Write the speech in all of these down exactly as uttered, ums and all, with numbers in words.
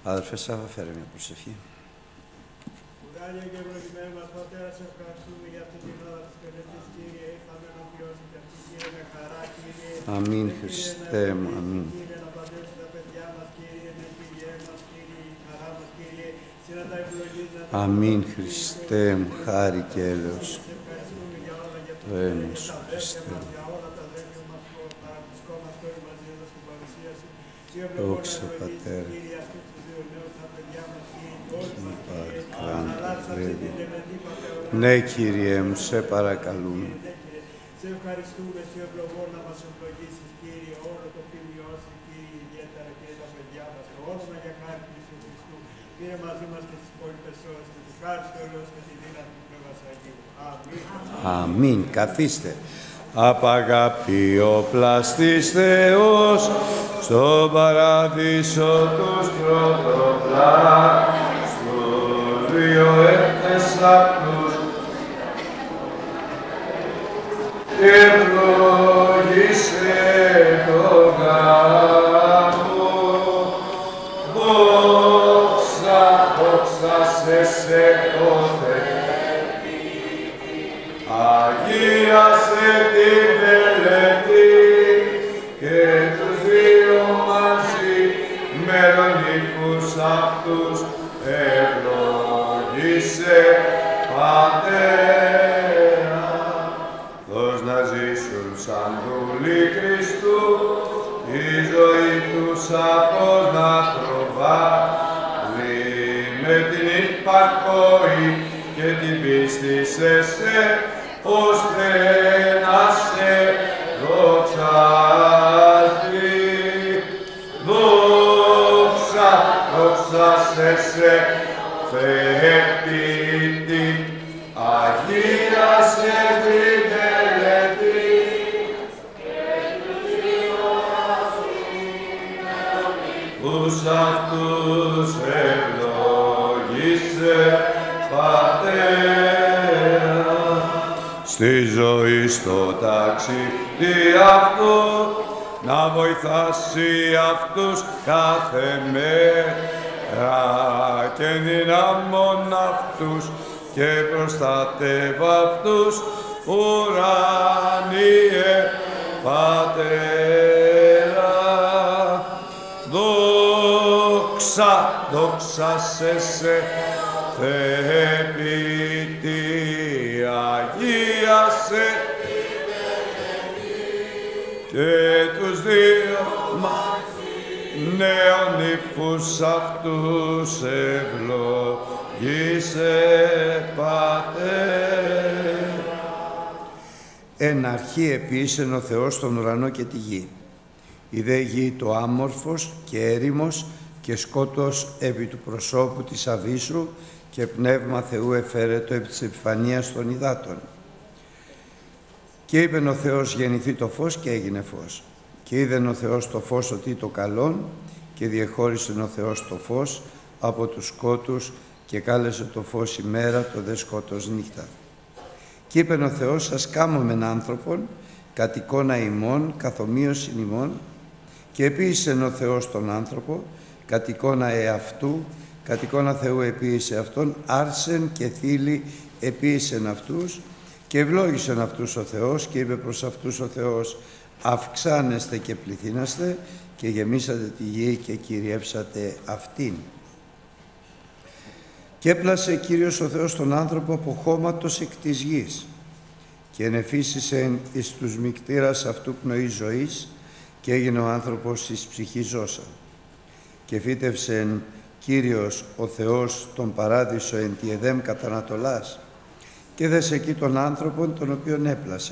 Αδερφέ Σάβα, φέρε μια προσευχή. Ουράνια και ευλογημένη μας Πατέρα, σε ευχαριστούμε για αυτή την ώρα της τελετής, Κύριε. Ήρθαμε ενώπιον σου και αυτή, Κύριε, με χαρά, Κύριε. Αμήν, Χριστέ μου, αμήν. Κύριε, να παντρέψει τα παιδιά μας, Κύριε, με Κύριε μας, Κύριε, η χαρά μας, Κύριε. Σε να τα ευλογείς, να τα Αμήν, Χριστέ μου, χάρη και έλεος. σε ευχαριστούμε για όλα, για Το αίμα σου, Χριστέ μου. για όλα τα αδέρφια μας που παραβρισκόμαστε όλοι μαζί εδώ στην παρουσία σου. Σε Δόξα, ευλογώ να ευλογείς, Πατέρα. Κύριε, αυτούς τους δύο νέους, τα παιδιά μας, Κύριε, όλους μας, Κύριε. Παρακράντα, Αλλάξε αυτή Κύριε. την τελετή, Πατέρα. Ναι, Κύριε μου, σε παρακαλούμε. Σε ευχαριστούμε, σε ευλογώ να μας ευλογήσεις, Κύριε, όλο το φίλιο σου, Κύριε, ιδιαίτερα και τα παιδιά μας, το όνομα για χάρη του Ιησού Χριστού. Κύριε, μαζί μας και τις υπόλοιπες ώρες, και τη χάρη του Θεός και τη δύναμη του Πνεύματος Αγίου. Αμήν. Αμήν. Καθίστε. Απ' αγάπη ο πλαστής Θεός, στον παράδεισο τους πρωτοπλάστους, δύο εκτεσάπτους, ευλόγησε το γάμο. Δόξα, δόξα σε σε το αγίασε την τελετή και τους δύο μαζί μερονίκους αυτούς ευλογήσε Πατέρα. Δώσ' να ζήσουν σαν δούλοι Χριστού, η ζωή τους απονατροβάλλει με την υπακοή και την πίστη σε σε, ώστε να σε δοξάζει. Δόξα, δόξα σε σε, Θεέ ποιητή, αγίασε την τελετή. Τους αυτούς ευλογήσε Πατέρα. Στη ζωή στο ταξίδι αυτού, να βοηθάσει αυτούς κάθε μέρα και δυνάμων αυτούς και προστατεύα αυτούς, ουράνιε Πατέρα. Δόξα, δόξα σε σε, Θεέ ποιητή, αγίασε και τους δύο νέων ύφους αυτούς ευλογήσε Πατέρα. Εν αρχή επίσεν ο Θεός τον ουρανό και τη γη. Η δε γη το άμορφος και έρημος και σκότος επί του προσώπου της αβύσσου και πνεύμα Θεού εφαίρετο επί της επιφανείας των υδάτων. Και είπεν ο Θεός γεννηθεί το φως και έγινε φως. Και είδεν ο Θεός το φως ότι το καλόν και διεχώρισεν ο Θεός το φως από τους σκότους και κάλεσε το φως ημέρα, το δε σκότος νύχτα. Και είπεν ο Θεός, σας κάμωμεν άνθρωπον, κατ' εικόνα ημών, καθομοίωσιν ημών, και επίησεν ο Θεός τον άνθρωπο, κατ' εικόνα εαυτού, κατ' εικόνα Θεού επίησε αυτόν, άρσεν και θήλη επίησεν αυτούς, και ευλόγησεν αυτούς ο Θεός, και είπε προς αυτούς ο Θεός, αυξάνεστε και πληθύναστε, και γεμίσατε τη γη και κυριεύσατε αυτήν. Και έπλασε Κύριος ο Θεός τον άνθρωπο από χώματος εκ της γης, και ενεφύσισεν εις τους μικτήρας αυτού πνοή ζωής, και έγινε ο άνθρωπος εις ψυχή ζώσα. Και φύτευσεν Κύριος ο Θεός τον παράδεισο εν τη Εδέμ κατά Ανατολάς, και δες εκεί τον άνθρωπον τον οποίον έπλασε.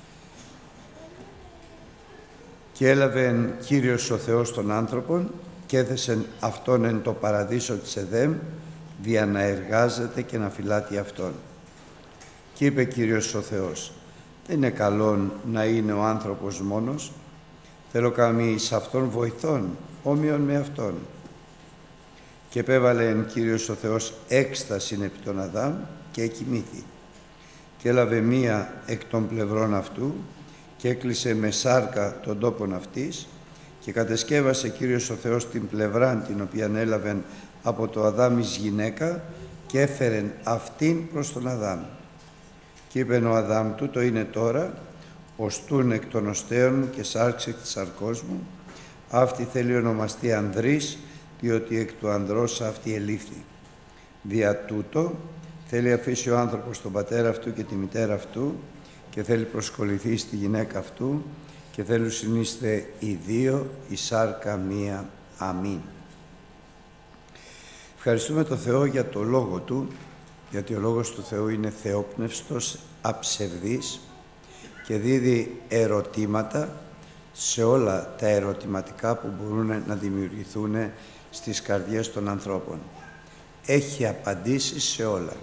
Και έλαβεν Κύριος ο Θεός τον άνθρωπον και έθεσεν αυτόν εν το παραδείσο της Εδέμ, δια να εργάζεται και να φυλάτει αυτόν. Και είπε Κύριος ο Θεός, δεν είναι καλόν να είναι ο άνθρωπος μόνος, θέλω καμί εις αυτόν βοηθών, όμοιον με αυτόν. Και επέβαλε εν Κύριος ο Θεός έκστασιν επί τον Αδάμ και εκοιμήθη. Και έλαβε μία εκ των πλευρών αυτού και έκλεισε με σάρκα τον τόπον αυτής Και κατεσκεύασε Κύριος ο Θεός την πλευρά την οποία έλαβε από το Αδάμ εις γυναίκα και έφερεν αυτήν προς τον Αδάμ. Και είπεν ο Αδάμ, τούτο είναι τώρα, οστούν εκ των οστέων μου και σάρξ εκ της σαρκός μου. Αυτή θέλει ονομαστεί ανδρής, διότι εκ του ανδρός αυτή ελήφθη. Δια τούτο θέλει αφήσει ο άνθρωπος τον πατέρα αυτού και τη μητέρα αυτού και θέλει προσκοληθεί στη γυναίκα αυτού και θέλουν συνείστε οι δύο η σάρκα μία. Αμήν. Ευχαριστούμε τον Θεό για το Λόγο Του, γιατί ο Λόγος του Θεού είναι θεόπνευστος, αψευδής και δίδει ερωτήματα σε όλα τα ερωτηματικά που μπορούν να δημιουργηθούν στις καρδιές των ανθρώπων. Έχει απαντήσεις σε όλα.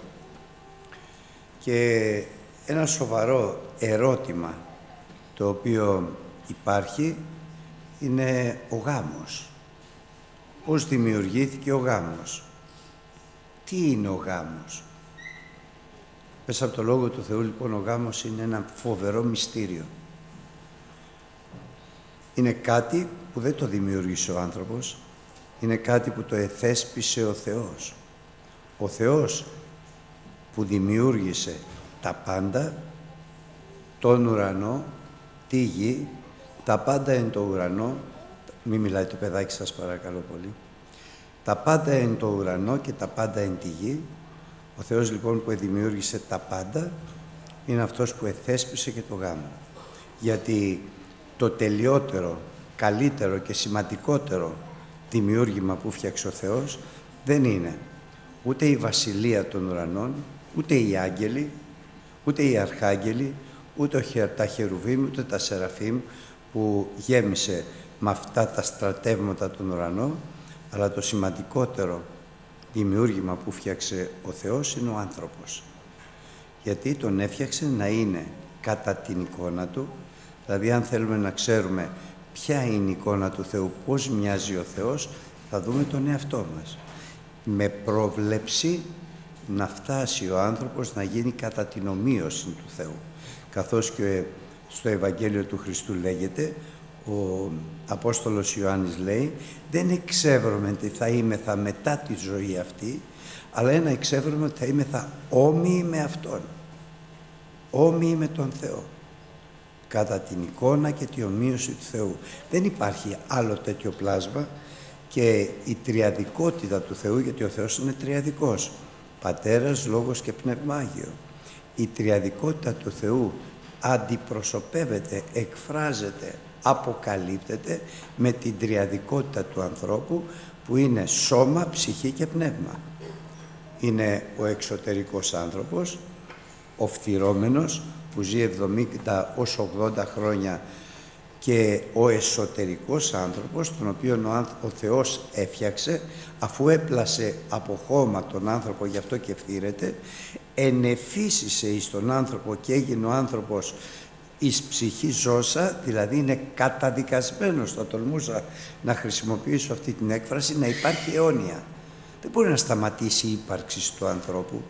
Και ένα σοβαρό ερώτημα το οποίο υπάρχει είναι ο γάμος. Πώς δημιουργήθηκε ο γάμος? Τι είναι ο γάμος? Μέσα από το Λόγο του Θεού λοιπόν ο γάμος είναι ένα φοβερό μυστήριο. Είναι κάτι που δεν το δημιούργησε ο άνθρωπος, είναι κάτι που το εθέσπισε ο Θεός. Ο Θεός που δημιούργησε τα πάντα, τον ουρανό, τη γη, τα πάντα εν το ουρανό, μη μιλάει το παιδάκι σας παρακαλώ πολύ, τα πάντα εν το ουρανό και τα πάντα εν τη γη. Ο Θεός λοιπόν που δημιούργησε τα πάντα είναι αυτός που εθέσπισε και το γάμο. Γιατί το τελειότερο, καλύτερο και σημαντικότερο δημιούργημα που φτιάξε ο Θεός δεν είναι ούτε η βασιλεία των ουρανών, ούτε οι άγγελοι, ούτε οι αρχάγγελοι, ούτε τα χερουβίμ, ούτε τα σεραφείμ που γέμισε με αυτά τα στρατεύματα των ουρανών, αλλά το σημαντικότερο δημιούργημα που φτιάξε ο Θεός είναι ο άνθρωπος. Γιατί τον έφτιαξε να είναι κατά την εικόνα Του, δηλαδή αν θέλουμε να ξέρουμε ποια είναι η εικόνα του Θεού, πώς μοιάζει ο Θεός, θα δούμε τον εαυτό μας. Με πρόβλεψη να φτάσει ο άνθρωπος να γίνει κατά την ομοίωση του Θεού. Καθώς και στο Ευαγγέλιο του Χριστού λέγεται, ο Απόστολος Ιωάννης λέει, δεν εξεύρωμε τι θα είμεθα μετά τη ζωή αυτή, αλλά ένα εξεύρωμε ότι θα είμεθα όμοιοι με Αυτόν, όμοιοι με τον Θεό, κατά την εικόνα και τη ομοίωση του Θεού. Δεν υπάρχει άλλο τέτοιο πλάσμα και η τριαδικότητα του Θεού, γιατί ο Θεός είναι τριαδικός, Πατέρας, Λόγος και Πνεύμα Άγιο. Η τριαδικότητα του Θεού αντιπροσωπεύεται, εκφράζεται, αποκαλύπτεται με την τριαδικότητα του ανθρώπου που είναι σώμα, ψυχή και πνεύμα. Είναι ο εξωτερικός άνθρωπος, ο φθυρώμενος που ζει εβδομήντα ως ογδόντα χρόνια και ο εσωτερικός άνθρωπος, τον οποίο ο Θεός έφτιαξε, αφού έπλασε από χώμα τον άνθρωπο, γι' αυτό και φθύρεται, ενεφύσισε εις τον άνθρωπο και έγινε ο άνθρωπος εις ψυχή ζώσα, δηλαδή είναι καταδικασμένος, θα τολμούσα να χρησιμοποιήσω αυτή την έκφραση, να υπάρχει αιώνια. Δεν μπορεί να σταματήσει η ύπαρξη του ανθρώπου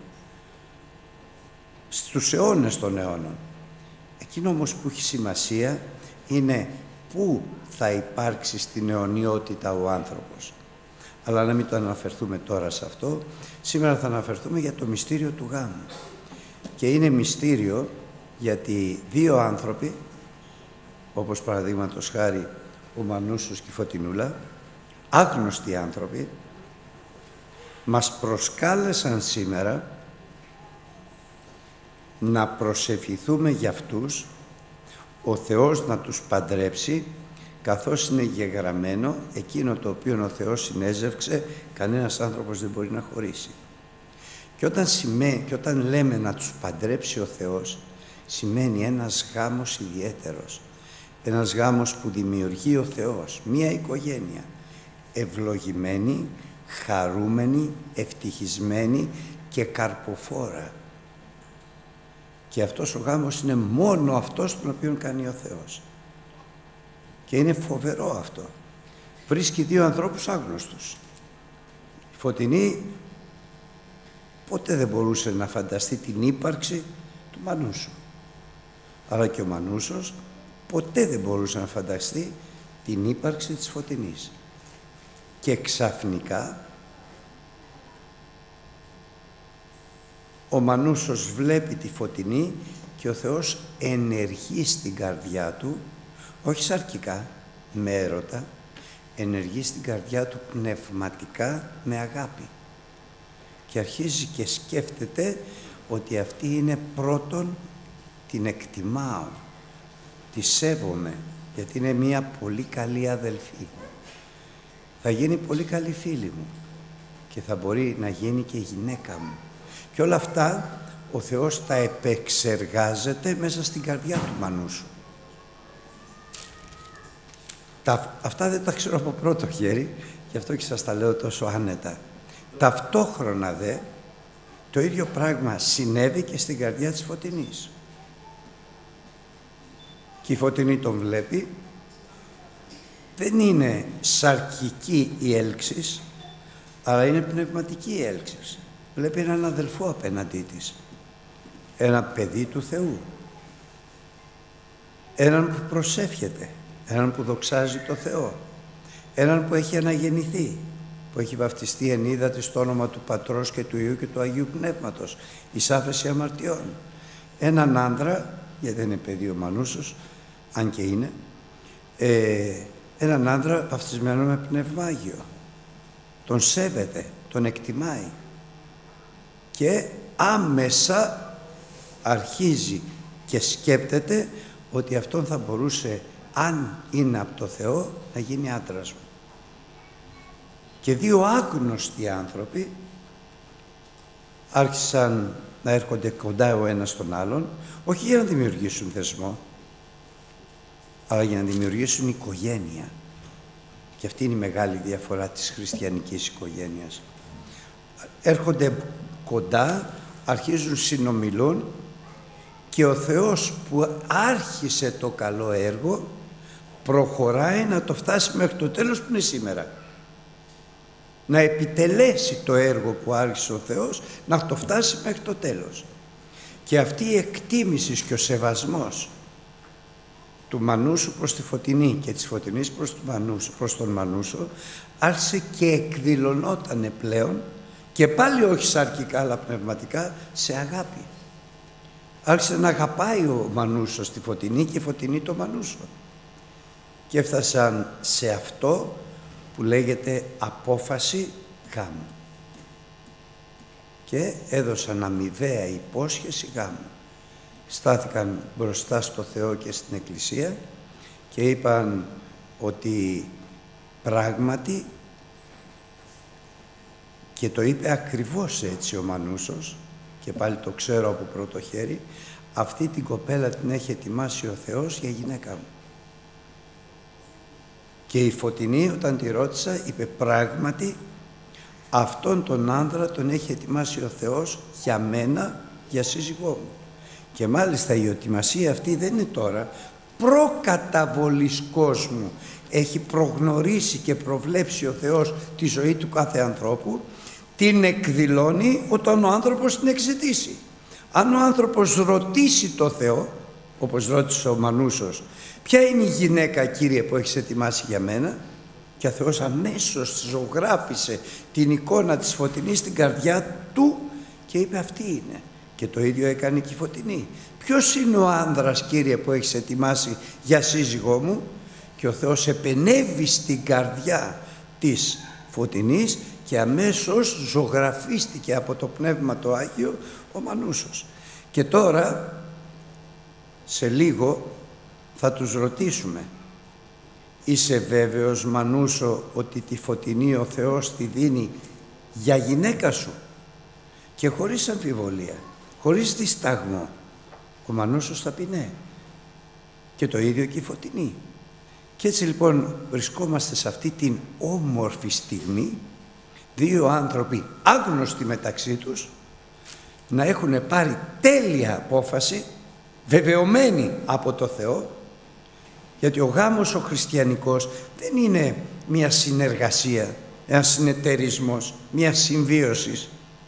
στους αιώνες των αιώνων. Εκείνο όμως που έχει σημασία είναι πού θα υπάρξει στην αιωνιότητα ο άνθρωπος. Αλλά να μην το αναφερθούμε τώρα σε αυτό. Σήμερα θα αναφερθούμε για το μυστήριο του γάμου. Και είναι μυστήριο γιατί δύο άνθρωποι, όπως παραδείγματος χάρη ο Μανούσος και η Φωτεινούλα, άγνωστοι άνθρωποι, μας προσκάλεσαν σήμερα να προσευχηθούμε για αυτούς, ο Θεός να τους παντρέψει, καθώς είναι γεγραμμένο εκείνο το οποίο ο Θεός συνέζευξε, κανένας άνθρωπος δεν μπορεί να χωρίσει. Και όταν, σημαίνει, και όταν λέμε να τους παντρέψει ο Θεός, σημαίνει ένας γάμος ιδιαίτερος, ένας γάμος που δημιουργεί ο Θεός, μία οικογένεια, ευλογημένη, χαρούμενη, ευτυχισμένη και καρποφόρα. Και αυτός ο γάμος είναι μόνο αυτός τον οποίο κάνει ο Θεός. Και είναι φοβερό αυτό. Βρίσκει δύο ανθρώπους άγνωστους. Η Φωτεινή ποτέ δεν μπορούσε να φανταστεί την ύπαρξη του Μανούσου. Αλλά και ο Μανούσος ποτέ δεν μπορούσε να φανταστεί την ύπαρξη της Φωτεινής. Και ξαφνικά ο Μανούσος βλέπει τη Φωτεινή και ο Θεός ενεργεί στην καρδιά του, όχι σαρκικά, με έρωτα, ενεργεί στην καρδιά του πνευματικά με αγάπη. Και αρχίζει και σκέφτεται ότι αυτή είναι πρώτον, την εκτιμάω, τη σέβομαι, γιατί είναι μία πολύ καλή αδελφή. Θα γίνει πολύ καλή φίλη μου και θα μπορεί να γίνει και γυναίκα μου. Και όλα αυτά ο Θεός τα επεξεργάζεται μέσα στην καρδιά του Μανούσου. Τα, αυτά δεν τα ξέρω από πρώτο χέρι, γι' αυτό και σας τα λέω τόσο άνετα. Ταυτόχρονα δε, το ίδιο πράγμα συνέβη και στην καρδιά της Φωτεινής. Και η Φωτεινή τον βλέπει, δεν είναι σαρκική η έλξης, αλλά είναι πνευματική η έλξης. Βλέπει έναν αδελφό απέναντί της, ένα παιδί του Θεού, έναν που προσεύχεται, έναν που δοξάζει το Θεό, έναν που έχει αναγεννηθεί, που έχει βαφτιστεί εν ύδατι στο όνομα του Πατρός και του Υιού και του Αγίου Πνεύματος, εις άφεση αμαρτιών. Έναν άντρα, γιατί δεν είναι παιδί ο Μανούσος, αν και είναι, ε, έναν άντρα βαφτισμένο με Πνεύμα Άγιο. Τον σέβεται, τον εκτιμάει και άμεσα αρχίζει και σκέπτεται ότι αυτόν θα μπορούσε, αν είναι από το Θεό, να γίνει άντρας μου. Και δύο άγνωστοι άνθρωποι άρχισαν να έρχονται κοντά ο ένας στον άλλον, όχι για να δημιουργήσουν θεσμό, αλλά για να δημιουργήσουν οικογένεια. Και αυτή είναι η μεγάλη διαφορά της χριστιανικής οικογένειας. Έρχονται κοντά, αρχίζουν συνομιλούν και ο Θεός που άρχισε το καλό έργο προχωράει να το φτάσει μέχρι το τέλος που είναι σήμερα. Να επιτελέσει το έργο που άρχισε ο Θεός, να το φτάσει μέχρι το τέλος. Και αυτή η εκτίμηση και ο σεβασμός του Μανούσου προς τη Φωτεινή και της Φωτεινής προς, του Μανούσου, προς τον Μανούσο άρχισε και εκδηλωνότανε πλέον, και πάλι όχι σαρκικά αλλά πνευματικά, σε αγάπη. Άρχισε να αγαπάει ο Μανούσος τη Φωτεινή και η Φωτεινή το Μανούσο. Και έφτασαν σε αυτό που λέγεται απόφαση γάμου. Και έδωσαν αμοιβαία υπόσχεση γάμου. Στάθηκαν μπροστά στο Θεό και στην Εκκλησία και είπαν ότι πράγματι, και το είπε ακριβώς έτσι ο Μανούσος, και πάλι το ξέρω από πρώτο χέρι, αυτή την κοπέλα την έχει ετοιμάσει ο Θεός για γυναίκα μου. Και η Φωτεινή όταν τη ρώτησα είπε πράγματι αυτόν τον άνδρα τον έχει ετοιμάσει ο Θεός για μένα, για σύζυγό μου. Και μάλιστα η ετοιμασία αυτή δεν είναι τώρα, προκαταβολής κόσμου. Έχει προγνωρίσει και προβλέψει ο Θεός τη ζωή του κάθε ανθρώπου, την εκδηλώνει όταν ο άνθρωπος την εξητήσει. Αν ο άνθρωπος ρωτήσει το Θεό, όπως ρώτησε ο Μανούσος, ποια είναι η γυναίκα, Κύριε, που έχεις ετοιμάσει για μένα, και ο Θεός αμέσως ζωγράφισε την εικόνα της Φωτεινής στην καρδιά του και είπε αυτή είναι. Και το ίδιο έκανε και η Φωτεινή. Ποιος είναι ο άνδρας, Κύριε, που έχεις ετοιμάσει για σύζυγό μου? Και ο Θεός επενέβη στην καρδιά της Φωτεινής και αμέσως ζωγραφίστηκε από το Πνεύμα το Άγιο ο Μανούσος. Και τώρα, σε λίγο, θα τους ρωτήσουμε, είσαι βέβαιος, Μανούσο, ότι τη Φωτεινή ο Θεός τη δίνει για γυναίκα σου? Και χωρίς αμφιβολία, χωρίς δισταγμό, ο Μανούσος θα πει ναι. Και το ίδιο και η Φωτεινή. Και έτσι λοιπόν βρισκόμαστε σε αυτή την όμορφη στιγμή, δύο άνθρωποι άγνωστοι μεταξύ τους, να έχουν πάρει τέλεια απόφαση, βεβαιωμένοι από το Θεό, γιατί ο γάμος ο χριστιανικός δεν είναι μια συνεργασία, ένας συνεταιρισμός, μια συμβίωση.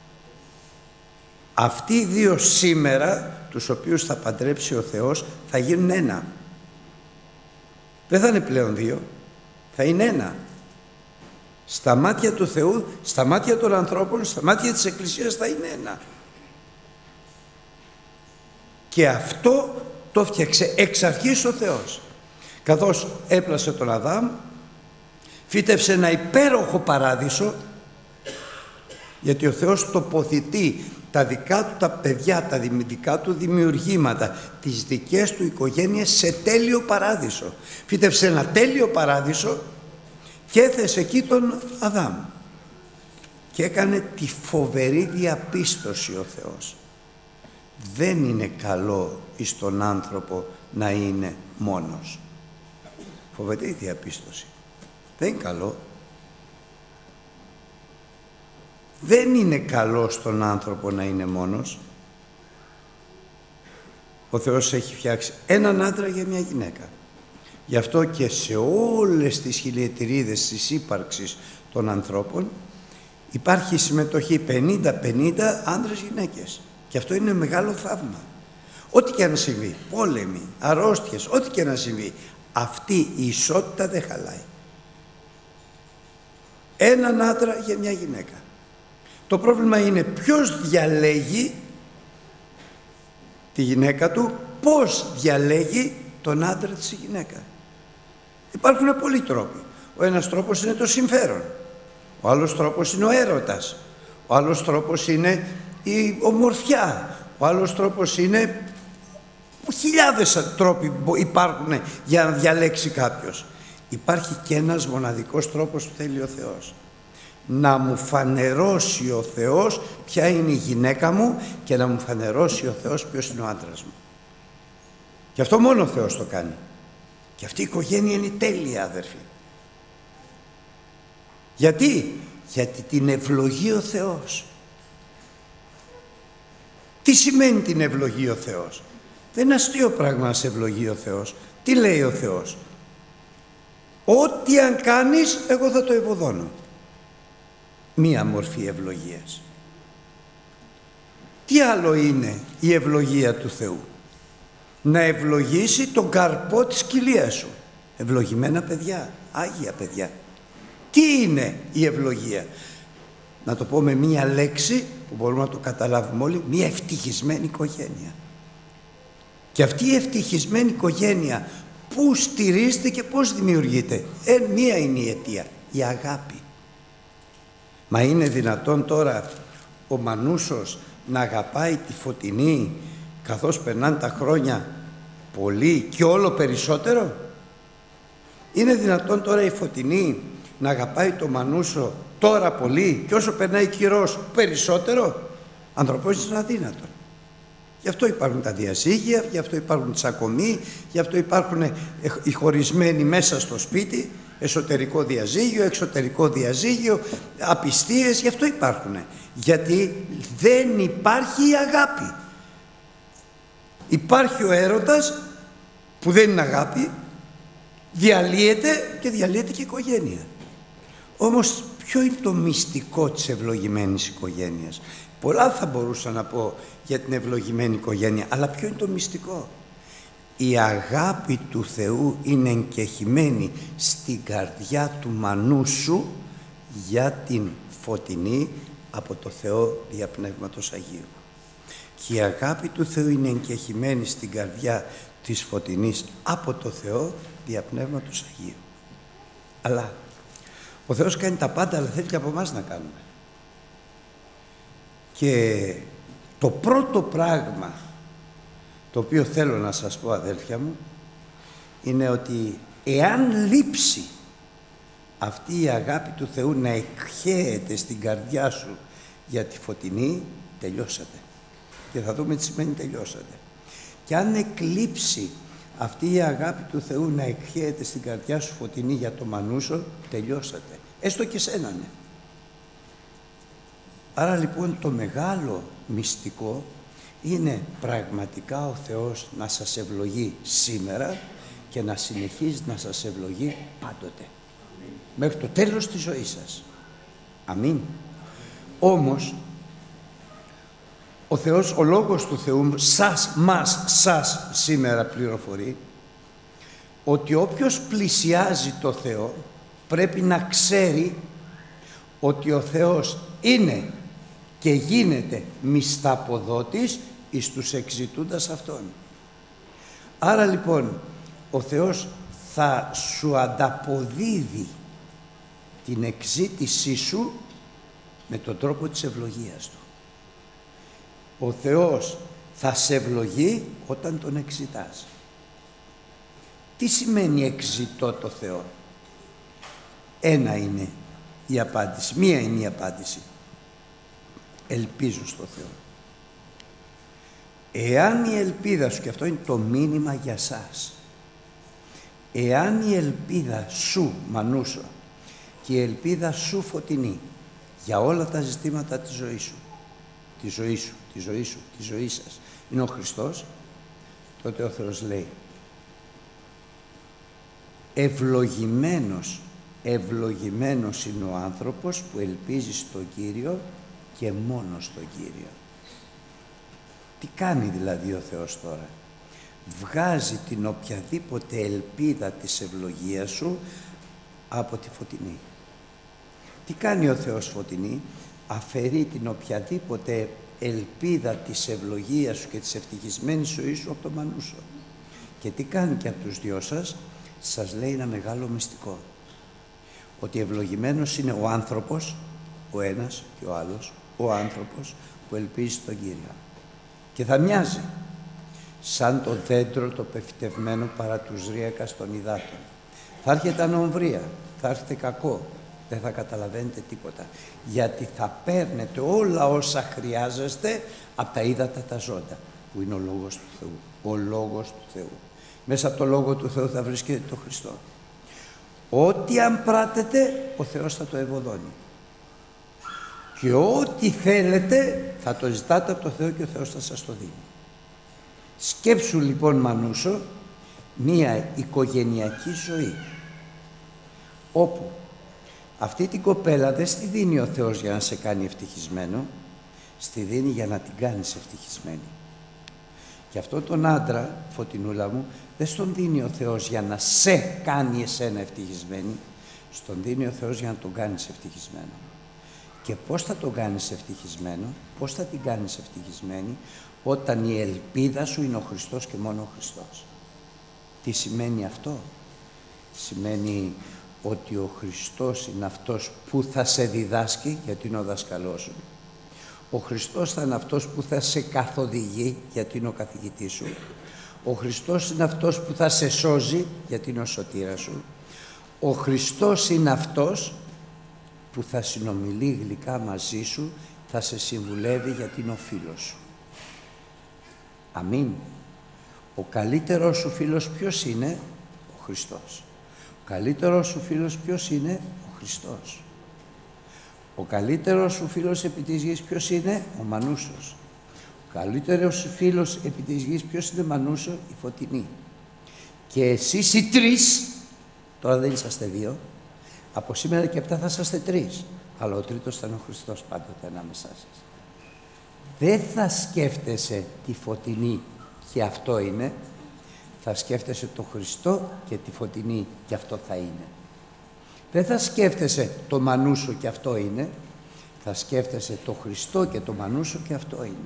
Αυτοί οι δύο σήμερα, τους οποίους θα παντρέψει ο Θεός, θα γίνουν ένα. Δεν θα είναι πλέον δύο, Θα είναι ένα. Στα μάτια του Θεού, στα μάτια των ανθρώπων, στα μάτια της Εκκλησίας θα είναι ένα. Και αυτό το φτιάξε εξ αρχής ο Θεός. Καθώς έπλασε τον Αδάμ, φύτευσε ένα υπέροχο παράδεισο, γιατί ο Θεός τοποθετεί τα δικά του τα παιδιά, τα δικά του δημιουργήματα, τις δικές του οικογένειες σε τέλειο παράδεισο. Φύτευσε ένα τέλειο παράδεισο και έθεσε εκεί τον Αδάμ. Και έκανε τη φοβερή διαπίστωση ο Θεός. Δεν είναι καλό εις τον άνθρωπο να είναι μόνος. Φοβερή διαπίστωση. Δεν είναι καλό. Δεν είναι καλό στον άνθρωπο να είναι μόνος. Ο Θεός έχει φτιάξει έναν άντρα για μια γυναίκα. Γι' αυτό και σε όλες τις χιλιετηρίδες της ύπαρξης των ανθρώπων υπάρχει συμμετοχή πενήντα πενήντα άντρες-γυναίκες. Και αυτό είναι μεγάλο θαύμα. Ό,τι και να συμβεί, πόλεμοι, αρρώστιες, ό,τι και να συμβεί, αυτή η ισότητα δεν χαλάει. Έναν άντρα για μια γυναίκα. Το πρόβλημα είναι ποιος διαλέγει τη γυναίκα του, πώς διαλέγει τον άντρα της γυναίκα. Υπάρχουν πολλοί τρόποι. Ο ένας τρόπος είναι το συμφέρον. Ο άλλος τρόπος είναι ο έρωτας. Ο άλλος τρόπος είναι η ομορφιά. Ο άλλος τρόπος είναι... Χιλιάδες τρόποι υπάρχουν για να διαλέξει κάποιος. Υπάρχει και ένας μοναδικός τρόπος που θέλει ο Θεός. Να μου φανερώσει ο Θεός ποια είναι η γυναίκα μου και να μου φανερώσει ο Θεός ποιος είναι ο άντρας μου. Και αυτό μόνο ο Θεός το κάνει. Και αυτή η οικογένεια είναι τέλεια, αδερφοί. Γιατί? Γιατί την ευλογεί ο Θεός. Τι σημαίνει την ευλογεί ο Θεός? Δεν είναι αστείο πράγμα να σε ευλογεί ο Θεός. Τι λέει ο Θεός? Ό,τι αν κάνεις, εγώ θα το ευωδώνω. Μία μορφή ευλογίας. Τι άλλο είναι η ευλογία του Θεού? Να ευλογήσει τον καρπό της κοιλίας σου. Ευλογημένα παιδιά, άγια παιδιά. Τι είναι η ευλογία? Να το πω με μία λέξη που μπορούμε να το καταλάβουμε όλοι, μία ευτυχισμένη οικογένεια. Και αυτή η ευτυχισμένη οικογένεια πού στηρίζεται και πώς δημιουργείται? Ε, μία είναι η αιτία, η αγάπη. Μα είναι δυνατόν τώρα ο Μανούσος να αγαπάει τη Φωτεινή καθώς περνάνε τα χρόνια πολύ και όλο περισσότερο? Είναι δυνατόν τώρα η Φωτεινή να αγαπάει το Μανούσο τώρα πολύ και όσο περνάει καιρός περισσότερο? Ανθρωπός είναι αδύνατο. Γι' αυτό υπάρχουν τα διαζύγια, γι' αυτό υπάρχουν τσακωμοί, γι' αυτό υπάρχουν οι χωρισμένοι μέσα στο σπίτι, εσωτερικό διαζύγιο, εξωτερικό διαζύγιο, απιστίες, γι' αυτό υπάρχουν. Γιατί δεν υπάρχει η αγάπη. Υπάρχει ο έρωτας που δεν είναι αγάπη, διαλύεται και διαλύεται και η οικογένεια. Όμως ποιο είναι το μυστικό της ευλογημένης οικογένειας? Πολλά θα μπορούσα να πω για την ευλογημένη οικογένεια, αλλά ποιο είναι το μυστικό? Η αγάπη του Θεού είναι εγκεχημένη στην καρδιά του Μανούσου για την Φωτεινή από το Θεό δια Πνεύματος Αγίου. Και η αγάπη του Θεού είναι εγκεχημένη στην καρδιά της Φωτεινής από το Θεό δια Πνεύματος Αγίου. Αλλά ο Θεός κάνει τα πάντα, αλλά θέλει και από εμάς να κάνουμε. Και το πρώτο πράγμα το οποίο θέλω να σας πω, αδέλφια μου, είναι ότι εάν λείψει αυτή η αγάπη του Θεού να εκχέεται στην καρδιά σου για τη Φωτεινή, τελειώσατε. Και θα δούμε τι σημαίνει τελειώσατε. Και αν εκλείψει αυτή η αγάπη του Θεού να εκχέεται στην καρδιά σου Φωτεινή για το Μανούσο, τελειώσατε. Έστω και σένα, ναι. Άρα λοιπόν το μεγάλο μυστικό είναι πραγματικά ο Θεός να σας ευλογεί σήμερα και να συνεχίζει να σας ευλογεί πάντοτε. Αμήν. Μέχρι το τέλος της ζωής σας. Αμήν. Όμως, ο Θεός, ο Λόγος του Θεού, σας, μας, σας σήμερα πληροφορεί ότι όποιος πλησιάζει το Θεό πρέπει να ξέρει ότι ο Θεός είναι και γίνεται μισθαποδότης εις τους εξητούντας Αυτόν. Άρα λοιπόν ο Θεός θα σου ανταποδίδει την εξήτησή σου με τον τρόπο της ευλογίας Του. Ο Θεός θα σε ευλογεί όταν Τον εξητάς. Τι σημαίνει εξητώ το Θεό? Ένα είναι η απάντηση, μία είναι η απάντηση. Ελπίζω στο Θεό. Εάν η ελπίδα σου, και αυτό είναι το μήνυμα για σας, εάν η ελπίδα σου, Μανούσο, και η ελπίδα σου, Φωτεινή, για όλα τα ζητήματα της ζωής σου, τη ζωή σου, τη ζωή σου, τη ζωή σας, είναι ο Χριστός, τότε ο Θεός λέει, ευλογημένος, ευλογημένος είναι ο άνθρωπος που ελπίζει στον Κύριο και μόνο στον Κύριο. Τι κάνει δηλαδή ο Θεός τώρα? Βγάζει την οποιαδήποτε ελπίδα της ευλογίας σου από τη Φωτεινή. Τι κάνει ο Θεός, Φωτεινή? Αφαιρεί την οποιαδήποτε ελπίδα της ευλογίας σου και της ευτυχισμένης ζωής σου από το Μανούσο. Και τι κάνει και από τους δυο σας? Σας λέει ένα μεγάλο μυστικό. Ότι ευλογημένος είναι ο άνθρωπος, ο ένας και ο άλλος, ο άνθρωπος που ελπίζει στον Κύριο. Και θα μοιάζει σαν το δέντρο το πεφυτευμένο παρά τους ρίακας των υδάτων. Θα έρχεται ανομβρία, θα έρχεται κακό, δεν θα καταλαβαίνετε τίποτα. Γιατί θα παίρνετε όλα όσα χρειάζεστε από τα ύδατα τα ζώντα, που είναι ο Λόγος του Θεού. Ο Λόγος του Θεού. Μέσα από το Λόγο του Θεού θα βρίσκεται το Χριστό. Ό,τι αν πράτετε, ο Θεός θα το ευωδώνει. Και ό,τι θέλετε θα το ζητάτε από το Θεό και ο Θεός θα σας το δίνει. Σκέψου λοιπόν, Μανούσο, μία οικογενειακή ζωή, όπου αυτή την κοπέλα δεν στη δίνει ο Θεός για να σε κάνει ευτυχισμένο, στη δίνει για να την κάνεις ευτυχισμένη. Και αυτόν τον άντρα, Φωτεινούλα μου, δεν στον δίνει ο Θεός για να σε κάνει εσένα ευτυχισμένη, στον δίνει ο Θεός για να τον κάνεις ευτυχισμένο. Και πώς θα τον κάνεις ευτυχισμένο, πώς θα την κάνεις ευτυχισμένη? Όταν η ελπίδα σου είναι ο Χριστός και μόνο ο Χριστός. Τι σημαίνει αυτό? Σημαίνει ότι ο Χριστός είναι αυτός που θα σε διδάσκει, γιατί είναι ο δάσκαλός σου. Ο Χριστός θα είναι αυτός που θα σε καθοδηγεί, γιατί είναι ο καθηγητής σου. Ο Χριστός είναι αυτός που θα σε σώζει, γιατί είναι ο σωτήρας σου. Ο Χριστός είναι αυτός που θα συνομιλεί γλυκά μαζί σου, θα σε συμβουλεύει, γιατί είναι ο φίλος σου. Αμήν. Ο καλύτερος σου φίλος ποιος είναι? Ο Χριστός. Ο καλύτερος σου φίλος ποιος είναι? Ο Χριστός. Ο καλύτερος σου φίλος επί της γης ποιος είναι? Ο Μανούσος. Ο καλύτερος σου φίλος επί της γης ποιος είναι? Μανούσο, η Φωτεινή. Και εσείς οι τρεις, τώρα δεν είσαστε δύο, από σήμερα και έπτα θα είσαστε τρεις, αλλά ο τρίτος θα είναι ο Χριστός πάντοτε ανάμεσά σας. Δεν θα σκέφτεσαι τη Φωτεινή και αυτό είναι, θα σκέφτεσαι το Χριστό και τη Φωτεινή και αυτό θα είναι. Δεν θα σκέφτεσαι το Μανούσο και αυτό είναι, θα σκέφτεσαι το Χριστό και το Μανούσο και αυτό είναι.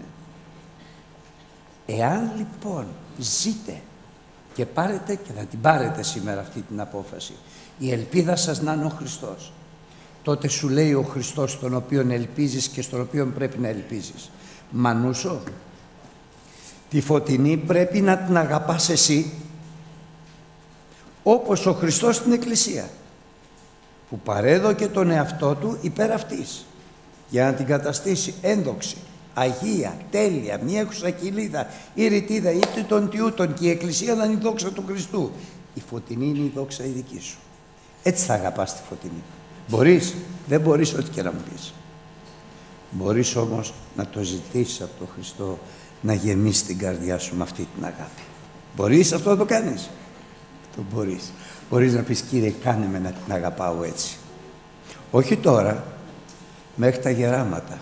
Εάν λοιπόν ζείτε και πάρετε, και θα την πάρετε σήμερα αυτή την απόφαση, η ελπίδα σας να είναι ο Χριστός, τότε σου λέει ο Χριστός στον οποίον ελπίζεις και στον οποίον πρέπει να ελπίζεις, Μανούσο, τη Φωτεινή πρέπει να την αγαπάς εσύ όπως ο Χριστός στην Εκκλησία, που παρέδωκε τον εαυτό του υπέρ αυτής για να την καταστήσει ένδοξη, αγία, τέλεια, μία εξακυλίδα ή ρητίδα ή των τιούτων, και η Εκκλησία να είναι η δόξα του Χριστού. Η Φωτεινή είναι η δόξα η δική σου. Έτσι θα αγαπάς τη Φωτεινή. Μπορείς? Δεν μπορείς, ό,τι και να μου πεις. Μπορείς όμως να το ζητήσεις από τον Χριστό να γεμίσει την καρδιά σου με αυτή την αγάπη. Μπορείς αυτό να το κάνεις? Το μπορείς. Μπορείς να πεις, Κύριε, κάνε με να την αγαπάω έτσι. Όχι τώρα, μέχρι τα γεράματα.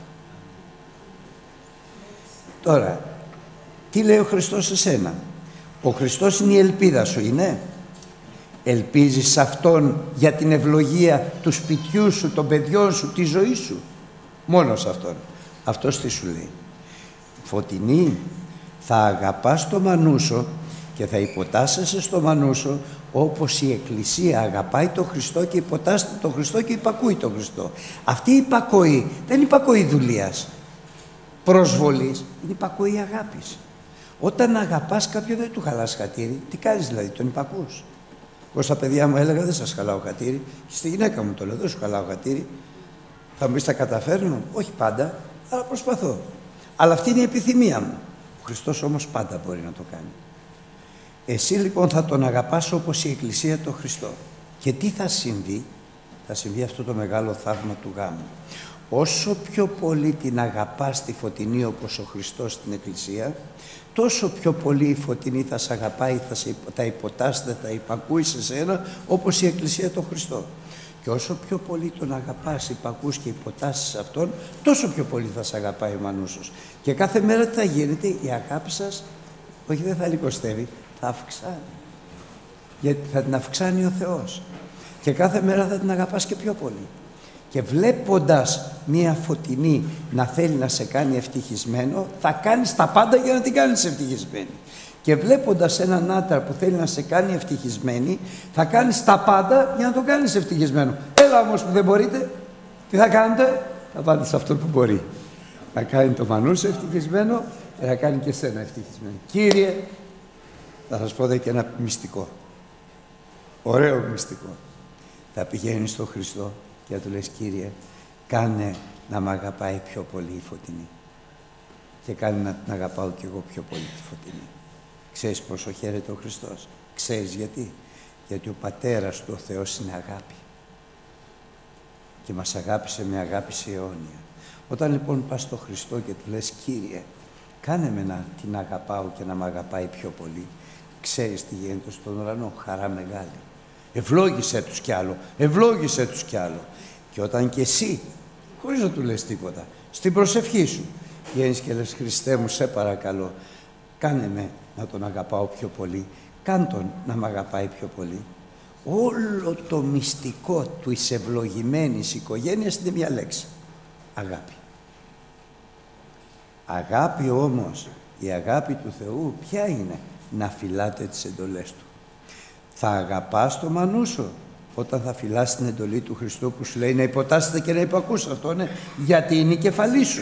Τώρα, τι λέει ο Χριστός σε σένα? Ο Χριστός είναι η ελπίδα σου, είναι? Ελπίζεις σε Αυτόν για την ευλογία του σπιτιού σου, των παιδιών σου, τη ζωή σου. Μόνο σε Αυτόν. Αυτός τι σου λέει? Φωτεινή, θα αγαπάς το μανούσο και θα υποτάσσεσαι στο μανούσο όπως η Εκκλησία αγαπάει τον Χριστό και υποτάσσεται τον Χριστό και υπακούει τον Χριστό. Αυτή η υπακοή δεν είναι υπακοή δουλείας, προσβολής, είναι υπακοή αγάπης. Όταν αγαπάς κάποιον δεν του χαλάς χατήρι, τι κάνεις δηλαδή, τον υπακούς? Εγώ στα παιδιά μου έλεγα δεν σας χαλάω χατήρι, και στη γυναίκα μου το λέω, δεν σου χαλάω χατήρι. Θα μου πεις τα καταφέρνω? Όχι πάντα, αλλά προσπαθώ. Αλλά αυτή είναι η επιθυμία μου. Ο Χριστός όμως πάντα μπορεί να το κάνει. Εσύ λοιπόν θα τον αγαπάς όπως η Εκκλησία τον Χριστό. Και τι θα συμβεί? Θα συμβεί αυτό το μεγάλο θαύμα του γάμου. Όσο πιο πολύ την αγαπάς τη Φωτεινή όπως ο Χριστός στην Εκκλησία, τόσο πιο πολύ η Φωτεινή θα σε αγαπάει, θα, σε, θα υποτάσσεται, θα υπακούει σε σένα όπως η Εκκλησία τον Χριστό. Και όσο πιο πολύ τον αγαπάς, υπακούς και υποτάσσεις Αυτόν, τόσο πιο πολύ θα σε αγαπάει ο Μανούσος. Και κάθε μέρα τι θα γίνεται? Η αγάπη σας, όχι δεν θα λιγοστεύει, θα αυξάνει. Γιατί θα την αυξάνει ο Θεός. Και κάθε μέρα θα την αγαπάς και πιο πολύ. Και βλέποντας μία Φωτεινή να θέλει να σε κάνει ευτυχισμένο, θα κάνεις τα πάντα για να την κάνεις ευτυχισμένη. Και βλέποντας έναν άντρα που θέλει να σε κάνει ευτυχισμένη, θα κάνεις τα πάντα για να τον κάνεις ευτυχισμένο. Έλα όμως που δεν μπορείτε, τι θα κάνετε? Θα πάτε σε αυτό που μπορεί. Να κάνει το Μανούσο ευτυχισμένο και να κάνει και εσένα ευτυχισμένο. Κύριε, θα σας πω δε και ένα μυστικό. Ωραίο μυστικό. Θα πηγαίνεις στον Χριστό και θα του λες, Κύριε, κάνε να μ' αγαπάει πιο πολύ η Φωτεινή. Και κάνε να την αγαπάω κι εγώ πιο πολύ τη Φωτεινή. Ξέρεις πόσο χαίρεται ο Χριστός? Ξέρεις γιατί? Γιατί ο Πατέρας του, ο Θεός, είναι αγάπη. Και μας αγάπησε με αγάπη σε αιώνια. Όταν λοιπόν πας στον Χριστό και του λες, Κύριε, κάνε με να την αγαπάω και να μ' αγαπάει πιο πολύ, ξέρεις τι γίνεται στον ουρανό? Χαρά μεγάλη. Ευλόγησέ τους κι άλλο, ευλόγησέ τους κι άλλο. Και όταν και εσύ, χωρίς να του λες τίποτα, στην προσευχή σου, βγαίνεις και λες, Χριστέ μου, σε παρακαλώ, κάνε με να τον αγαπάω πιο πολύ, κάν τον να μ' αγαπάει πιο πολύ. Όλο το μυστικό του εις ευλογημένης οικογένειας είναι μια λέξη. Αγάπη. Αγάπη όμως, η αγάπη του Θεού ποια είναι? Να φυλάτε τις εντολές Του. Θα αγαπάς το Μανούσο όταν θα φυλάς την εντολή του Χριστού που σου λέει να υποτάσσεται και να υπακούς. Αυτό είναι γιατί είναι η κεφαλή σου.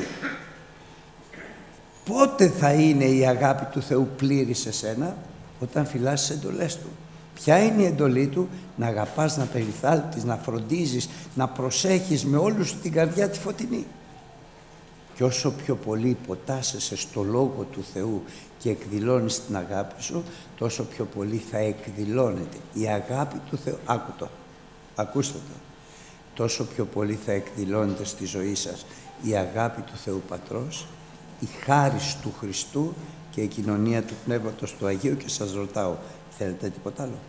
Πότε θα είναι η αγάπη του Θεού πλήρη σε σένα? Όταν φυλάς τις εντολές Του. Ποια είναι η εντολή Του? Να αγαπάς, να περιθάλπτεις, να φροντίζεις, να προσέχεις με όλη σου την καρδιά τη Φωτεινή. Και όσο πιο πολύ υποτάσσεσαι στο Λόγο του Θεού και εκδηλώνεις την αγάπη σου, τόσο πιο πολύ θα εκδηλώνεται η αγάπη του Θεού. Άκου το, ακούστε το. Τόσο πιο πολύ θα εκδηλώνεται στη ζωή σας η αγάπη του Θεού Πατρός, η χάρις του Χριστού και η κοινωνία του Πνεύματος του Αγίου. Και σας ρωτάω, θέλετε τίποτα άλλο?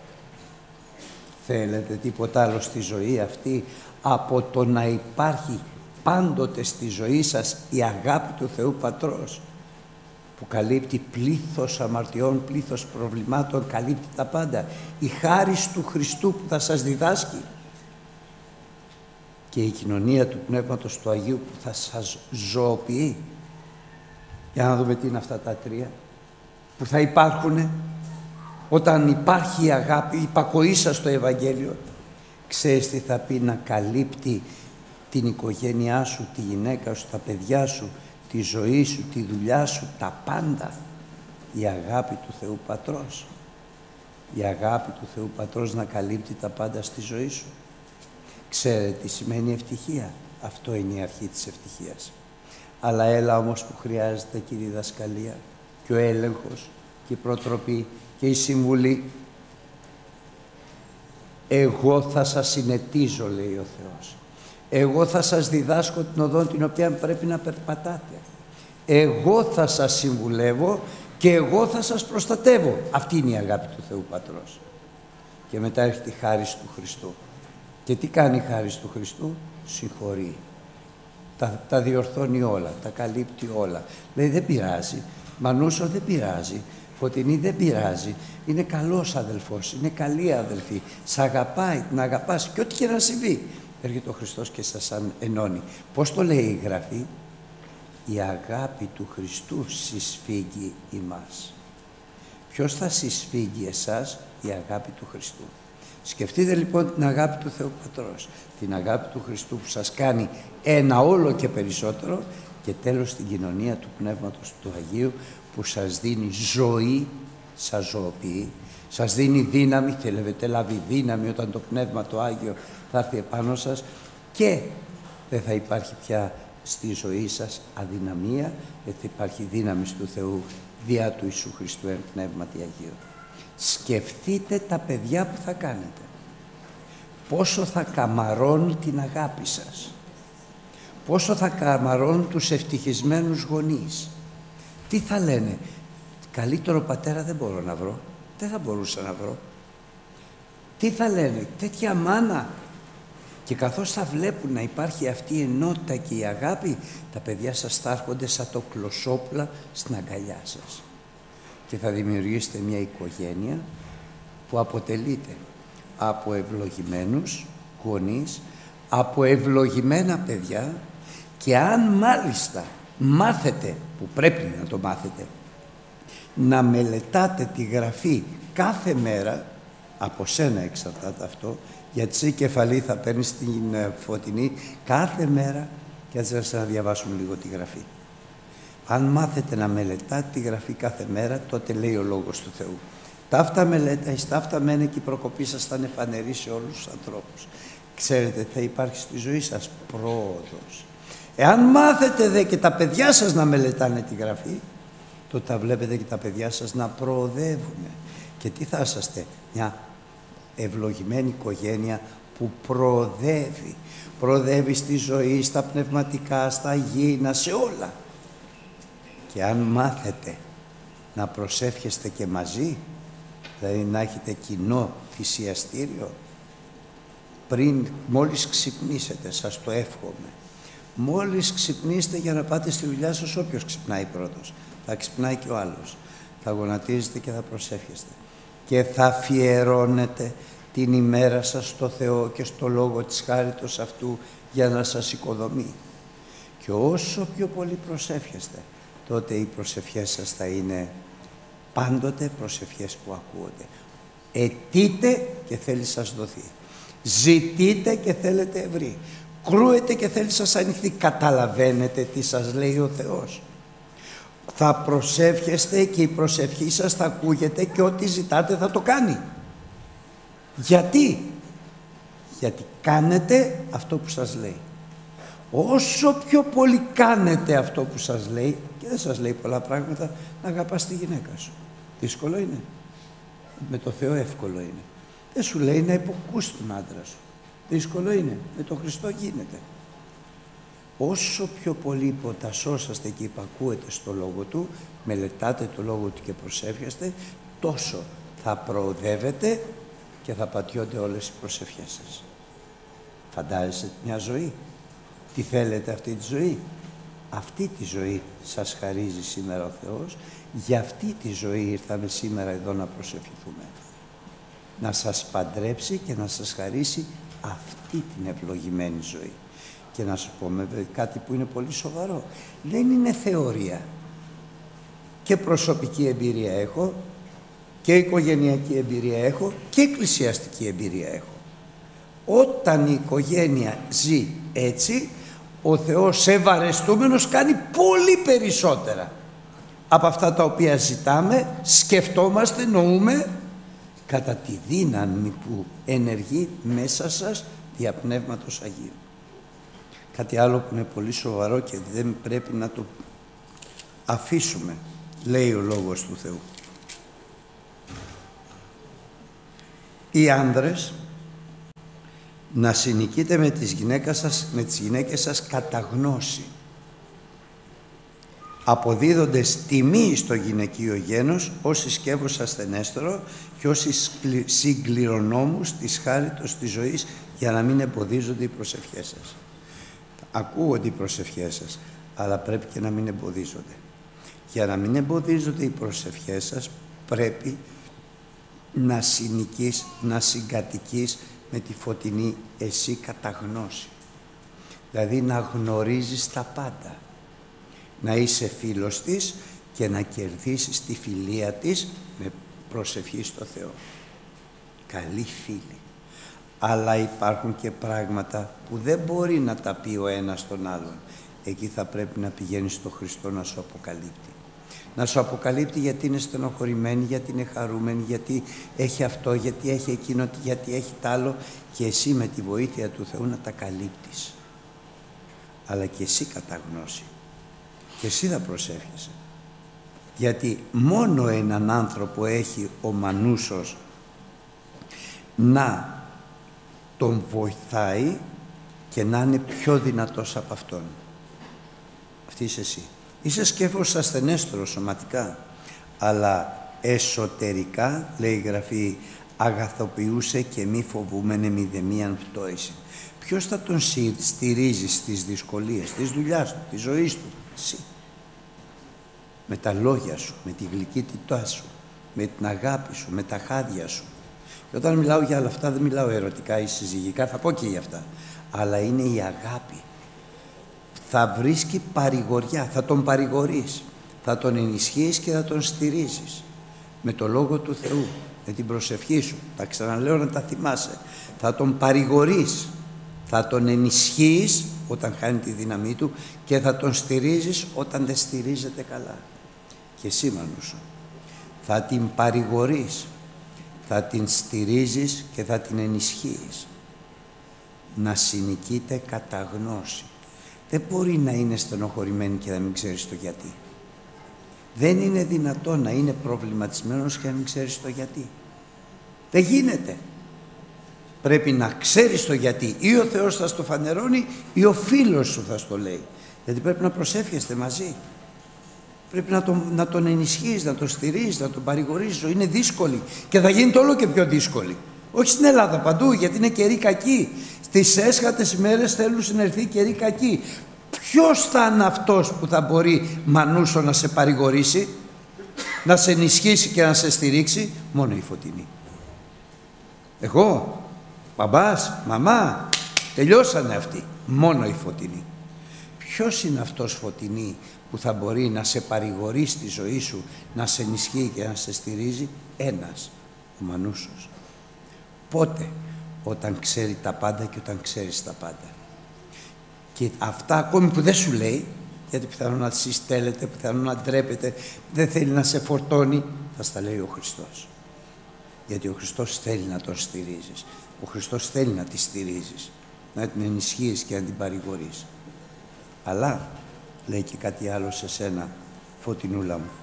Θέλετε τίποτα άλλο στη ζωή αυτή από το να υπάρχει πάντοτε στη ζωή σας η αγάπη του Θεού Πατρός, που καλύπτει πλήθος αμαρτιών, πλήθος προβλημάτων, καλύπτει τα πάντα. Η χάρις του Χριστού που θα σας διδάσκει και η κοινωνία του Πνεύματος του Αγίου που θα σας ζωοποιεί. Για να δούμε τι είναι αυτά τα τρία που θα υπάρχουν όταν υπάρχει η αγάπη, η υπακοή σας στο Ευαγγέλιο. Ξέρεις τι θα πει? Να καλύπτει την οικογένειά σου, τη γυναίκα σου, τα παιδιά σου, τη ζωή σου, τη δουλειά σου, τα πάντα. Η αγάπη του Θεού Πατρός. Η αγάπη του Θεού Πατρός να καλύπτει τα πάντα στη ζωή σου. Ξέρετε τι σημαίνει ευτυχία? Αυτό είναι η αρχή της ευτυχίας. Αλλά έλα όμως που χρειάζεται και η διδασκαλία και ο έλεγχος και η προτροπή και η συμβουλή. Εγώ θα σας συνετίζω, λέει ο Θεός. Εγώ θα σας διδάσκω την οδό την οποία πρέπει να περπατάτε. Εγώ θα σας συμβουλεύω και εγώ θα σας προστατεύω. Αυτή είναι η αγάπη του Θεού Πατρός. Και μετά έρχεται η χάρις του Χριστού. Και τι κάνει η χάρις του Χριστού? Συγχωρεί. Τα, τα διορθώνει όλα, τα καλύπτει όλα. Λέει δεν πειράζει, Μανούσο δεν πειράζει. Φωτεινή δεν πειράζει. Είναι καλός αδελφός, είναι καλή αδελφή. Σ' αγαπάει, την αγαπάς και ό,τι και να συμβεί. Έρχεται ο Χριστός και σας ενώνει. Πώς το λέει η Γραφή? Η αγάπη του Χριστού συσφίγγει ημάς. Ποιος θα συσφίγγει εσάς? Η αγάπη του Χριστού. Σκεφτείτε λοιπόν την αγάπη του Θεού Πατρός, την αγάπη του Χριστού που σας κάνει ένα όλο και περισσότερο, και τέλος την κοινωνία του Πνεύματος του Αγίου που σας δίνει ζωή, σας ζωοποιεί, σας δίνει δύναμη, θέλετε λάβει δύναμη όταν το Πνεύμα το Άγιο θα έρθει επάνω σας, και δεν θα υπάρχει πια στη ζωή σας αδυναμία, δεν θα υπάρχει δύναμη του Θεού διά του Ιησού Χριστού εν Πνεύματι Αγίου. Σκεφτείτε τα παιδιά που θα κάνετε. Πόσο θα καμαρώνουν την αγάπη σας. Πόσο θα καμαρώνουν τους ευτυχισμένους γονείς. Τι θα λένε? Καλύτερο πατέρα δεν μπορώ να βρω. Δεν θα μπορούσα να βρω. Τι θα λένε? Τέτοια μάνα. Και καθώς θα βλέπουν να υπάρχει αυτή η ενότητα και η αγάπη, τα παιδιά σας θα έρχονται σαν το κλωσόπουλα στην αγκαλιά σας. Και θα δημιουργήσετε μια οικογένεια που αποτελείται από ευλογημένους γονείς, από ευλογημένα παιδιά, και αν μάλιστα μάθετε, που πρέπει να το μάθετε, να μελετάτε τη Γραφή κάθε μέρα, από σένα εξαρτάται αυτό, γιατί σε κεφαλή θα παίρνεις την Φωτεινή κάθε μέρα, και έτσι να διαβάσουμε λίγο τη Γραφή. Αν μάθετε να μελετάτε τη Γραφή κάθε μέρα, τότε λέει ο Λόγος του Θεού. Ταύτα μελέτα, εις ταύτα μένε, και η προκοπή σας θα είναι φανερή σε όλους τους ανθρώπους. Ξέρετε, θα υπάρχει στη ζωή σας πρόοδος. Εάν μάθετε δε και τα παιδιά σας να μελετάνε τη Γραφή, τότε θα βλέπετε και τα παιδιά σας να προοδεύουν. Και τι θα είσαστε? Μια ευλογημένη οικογένεια που προοδεύει. Προοδεύει στη ζωή, στα πνευματικά, στα υγιεινά, σε όλα. Και αν μάθετε να προσεύχεστε και μαζί, δηλαδή να έχετε κοινό θυσιαστήριο, πριν, μόλις ξυπνήσετε, σας το εύχομαι, μόλις ξυπνήσετε για να πάτε στη δουλειά σας, όποιος ξυπνάει πρώτος, θα ξυπνάει και ο άλλος. Θα γονατίζετε και θα προσεύχεστε. Και θα αφιερώνετε την ημέρα σας στο Θεό και στο Λόγο της χάριτος αυτού για να σας οικοδομεί. Και όσο πιο πολύ προσεύχεστε, τότε οι προσευχές σας θα είναι πάντοτε προσευχές που ακούονται. Αιτείτε και θέλει σας δοθεί. Ζητείτε και θέλετε ευρύ. Κρούετε και θέλει σας ανοιχτεί. Καταλαβαίνετε τι σας λέει ο Θεός? Θα προσεύχεστε και η προσευχή σας θα ακούγεται και ό,τι ζητάτε θα το κάνει. Γιατί? Γιατί κάνετε αυτό που σας λέει. Όσο πιο πολύ κάνετε αυτό που σας λέει, και δεν σας λέει πολλά πράγματα, να αγαπάς τη γυναίκα σου. Δύσκολο είναι. Με το Θεό εύκολο είναι. Δεν σου λέει να υποκούς τον άντρα σου. Δύσκολο είναι. Με τον Χριστό γίνεται. Όσο πιο πολύ υποτασσόσαστε και υπακούετε στο Λόγο Του, μελετάτε το Λόγο Του και προσεύχεστε, τόσο θα προοδεύετε και θα πατιώνται όλες οι προσευχές σας. Φαντάζεστε μια ζωή? Τι θέλετε αυτή τη ζωή? Αυτή τη ζωή σας χαρίζει σήμερα ο Θεός. Για αυτή τη ζωή ήρθαμε σήμερα εδώ να προσευχηθούμε. Να σας παντρέψει και να σας χαρίσει αυτή την ευλογημένη ζωή. Και να σου πω κάτι που είναι πολύ σοβαρό. Δεν είναι θεωρία. Και προσωπική εμπειρία έχω, και οικογενειακή εμπειρία έχω, και εκκλησιαστική εμπειρία έχω. Όταν η οικογένεια ζει έτσι, ο Θεός ευαρεστούμενος κάνει πολύ περισσότερα από αυτά τα οποία ζητάμε, σκεφτόμαστε, νοούμε, κατά τη δύναμη που ενεργεί μέσα σας δια Πνεύματος Αγίου. Κάτι άλλο που είναι πολύ σοβαρό και δεν πρέπει να το αφήσουμε, λέει ο Λόγος του Θεού. Οι άνδρες να συνοικείτε με τις γυναίκες σας, με τις γυναίκες σας κατά γνώση, αποδίδοντες τιμή στο γυναικείο γένος όσοι σκεύος ασθενέστερο και όσοι συγκληρονόμους της χάριτος της ζωής, για να μην εμποδίζονται οι προσευχές σας. Ακούγονται οι προσευχές σας, αλλά πρέπει και να μην εμποδίζονται. Για να μην εμποδίζονται οι προσευχές σας, πρέπει να συνοικείς, να συγκατοικείς με τη φωτεινή εσύ κατά γνώση. Δηλαδή να γνωρίζεις τα πάντα. Να είσαι φίλος της και να κερδίσεις τη φιλία της με προσευχή στο Θεό. Καλή φίλη. Αλλά υπάρχουν και πράγματα που δεν μπορεί να τα πει ο ένας τον άλλον. Εκεί θα πρέπει να πηγαίνεις στο Χριστό να σου αποκαλύπτει. Να σου αποκαλύπτει γιατί είναι στενοχωρημένη, γιατί είναι χαρούμενη, γιατί έχει αυτό, γιατί έχει εκείνο, γιατί έχει τ' άλλο, και εσύ με τη βοήθεια του Θεού να τα καλύπτεις. Αλλά και εσύ κατά γνώση. Και εσύ θα προσεύχεσαι. Γιατί μόνο έναν άνθρωπο έχει ο Μανούσος να τον βοηθάει και να είναι πιο δυνατός από αυτόν. Αυτή είσαι εσύ. Είσαι σκέφος ασθενέστερος σωματικά, αλλά εσωτερικά, λέει η Γραφή, αγαθοποιούσε και μη φοβούμενε μηδεμίαν πτώηση. Ποιος θα τον στηρίζει στις δυσκολίες της δουλειάς του, της ζωής του? Εσύ. Με τα λόγια σου, με τη γλυκύτητά σου, με την αγάπη σου, με τα χάδια σου. Και όταν μιλάω για όλα αυτά δεν μιλάω ερωτικά ή συζυγικά, θα πω και για αυτά. Αλλά είναι η αγάπη. Θα βρίσκει παρηγοριά, θα τον παρηγορείς, θα τον ενισχύεις και θα τον στηρίζεις. Με το Λόγο του Θεού, με την προσευχή σου, τα ξαναλέω να τα θυμάσαι. Θα τον παρηγορείς, θα τον ενισχύεις όταν χάνει τη δύναμή του και θα τον στηρίζεις όταν δεν στηρίζεται καλά. Και εσύ, Μανούσο, θα την παρηγορείς, θα την στηρίζεις και θα την ενισχύεις. Να συνοικείτε κατά γνώση. Δεν μπορεί να είναι στενοχωρημένη και να μην ξέρεις το γιατί. Δεν είναι δυνατόν να είναι προβληματισμένος και να μην ξέρεις το γιατί. Δεν γίνεται. Πρέπει να ξέρεις το γιατί. Ή ο Θεός θα στο φανερώνει ή ο φίλος σου θα στο λέει. Γιατί πρέπει να προσεύχεστε μαζί. Πρέπει να τον, να τον ενισχύεις, να τον στηρίζεις, να τον παρηγορείς. Είναι δύσκολη και θα γίνεται όλο και πιο δύσκολη. Όχι στην Ελλάδα, παντού, γιατί είναι καιροί κακοί. Στις έσχατες ημέρες θέλουν να έρθει καιροί κακοί. Ποιος θα είναι αυτός που θα μπορεί, Μανούσο, να σε παρηγορήσει, να σε ενισχύσει και να σε στηρίξει? Μόνο η Φωτεινή. Εγώ, μπαμπάς, μαμά, τελειώσανε αυτοί. Μόνο η Φωτεινή. Ποιος είναι αυτός, Φωτεινή, που θα μπορεί να σε παρηγορήσει στη ζωή σου, να σε ενισχύει και να σε στηρίζει? Ένας, ο Μανούσος. Πότε? Όταν ξέρει τα πάντα και όταν ξέρεις τα πάντα. Και αυτά ακόμη που δεν σου λέει, γιατί πιθανόν να συστέλλεται, πιθανόν να ντρέπεται, δεν θέλει να σε φορτώνει, θα στα λέει ο Χριστός. Γιατί ο Χριστός θέλει να τον στηρίζεις. Ο Χριστός θέλει να τη στηρίζεις, να την ενισχύεις και να την παρηγορείς. Αλλά λέει και κάτι άλλο σε σένα, Φωτεινούλα μου.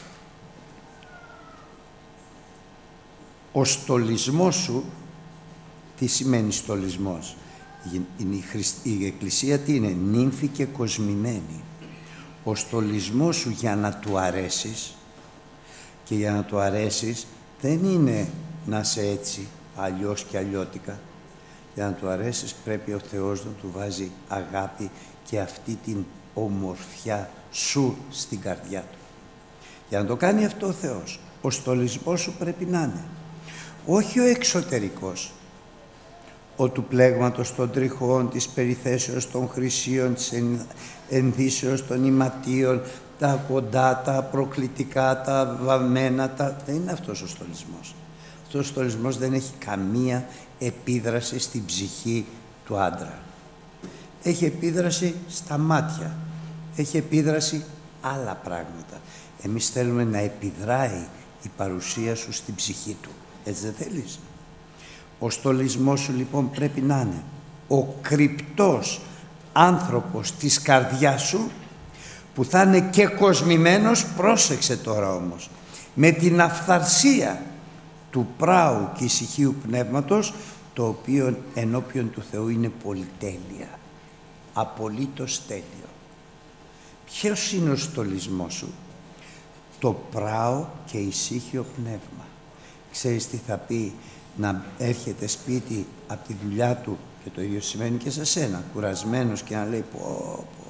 Ο στολισμός σου, τι σημαίνει στολισμός? Η, Χριστ... η Εκκλησία τι είναι? Νύμφη και κοσμημένη. Ο στολισμός σου για να του αρέσεις, και για να του αρέσεις δεν είναι να είσαι έτσι αλλιώς και αλλιώτικα. Για να του αρέσεις πρέπει ο Θεός να του βάζει αγάπη και αυτή την ομορφιά σου στην καρδιά του. Για να το κάνει αυτό ο Θεός, ο στολισμός σου πρέπει να είναι όχι ο εξωτερικός, ο του πλέγματος των τριχών, της περιθέσεως των χρυσίων, της ενδύσεως των ηματίων, τα κοντά, τα προκλητικά, τα βαμμένα, τα... δεν είναι αυτός ο στολισμός. Αυτός ο στολισμός δεν έχει καμία επίδραση στην ψυχή του άντρα. Έχει επίδραση στα μάτια, έχει επίδραση άλλα πράγματα. Εμείς θέλουμε να επιδράει η παρουσία σου στην ψυχή του. Έτσι δεν θέλεις? Ο στολισμός σου λοιπόν πρέπει να είναι ο κρυπτός άνθρωπος της καρδιάς σου, που θα είναι και κοσμημένος, πρόσεξε τώρα όμως, με την αυθαρσία του πράου και ησυχίου πνεύματος, το οποίο ενώπιον του Θεού είναι πολυτέλεια, απολύτως τέλειο. Ποιος είναι ο στολισμός σου? Το πράο και ησύχιο πνεύμα. Ξέρεις τι θα πει να έρχεται σπίτι από τη δουλειά του, και το ίδιο σημαίνει και σε σένα, κουρασμένος, και να λέει πω, πω,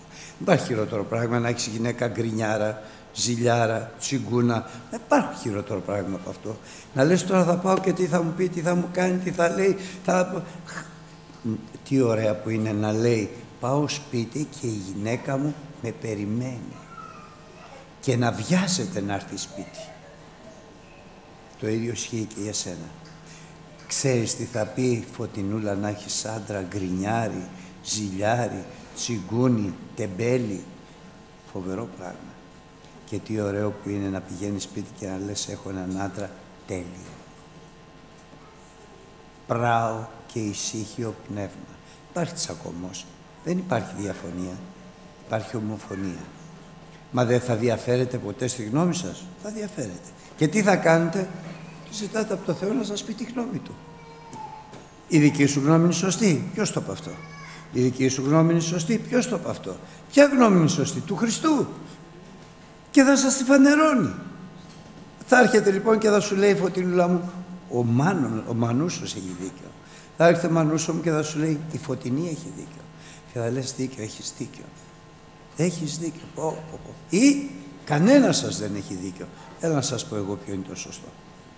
Δεν υπάρχει χειρότερο πράγμα να έχεις γυναίκα γκρινιάρα, ζηλιάρα, τσιγκούνα. Δεν υπάρχει χειρότερο πράγμα από αυτό. Να λες τώρα θα πάω και τι θα μου πει, τι θα μου κάνει, τι θα λέει. Θα... Τι ωραία που είναι να λέει πάω σπίτι και η γυναίκα μου με περιμένει. Και να βιάζεται να έρθει σπίτι. Το ίδιο ισχύει και για σένα. Ξέρεις τι θα πει η Φωτεινούλα να έχεις άντρα γκρινιάρι, ζηλιάρι, τσιγκούνι, τεμπέλι. Φοβερό πράγμα. Και τι ωραίο που είναι να πηγαίνεις σπίτι και να λες έχω έναν άντρα τέλειο. Πράω και ησύχιο πνεύμα. Υπάρχει τσακωμός. Δεν υπάρχει διαφωνία. Υπάρχει ομοφωνία. Μα δεν θα διαφέρετε ποτέ στη γνώμη σας. Θα διαφέρετε. Και τι θα κάνετε? Ζητάτε από το Θεό να σας πει τη γνώμη Του. Η δική σου γνώμη είναι σωστή. Ποιος το είπε αυτό? Η δική σου γνώμη είναι σωστή. Ποιος το είπε αυτό? Ποια γνώμη είναι σωστή? Του Χριστού. Και θα σας τη φανερώνει. Θα έρχεται λοιπόν και θα σου λέει Φωτεινούλα μου, ο, Μάνων, ο Μανούσος έχει δίκιο. Θα έρχεται ο Μανούσο μου και θα σου λέει η Φωτεινή έχει δίκιο. Και θα λες δίκιο, έχεις δίκιο. Έχεις δίκιο. Πω, πω, πω. Ή κανένας σας δεν έχει δίκιο. Έλα να σας πω εγώ ποιο είναι το σωστό.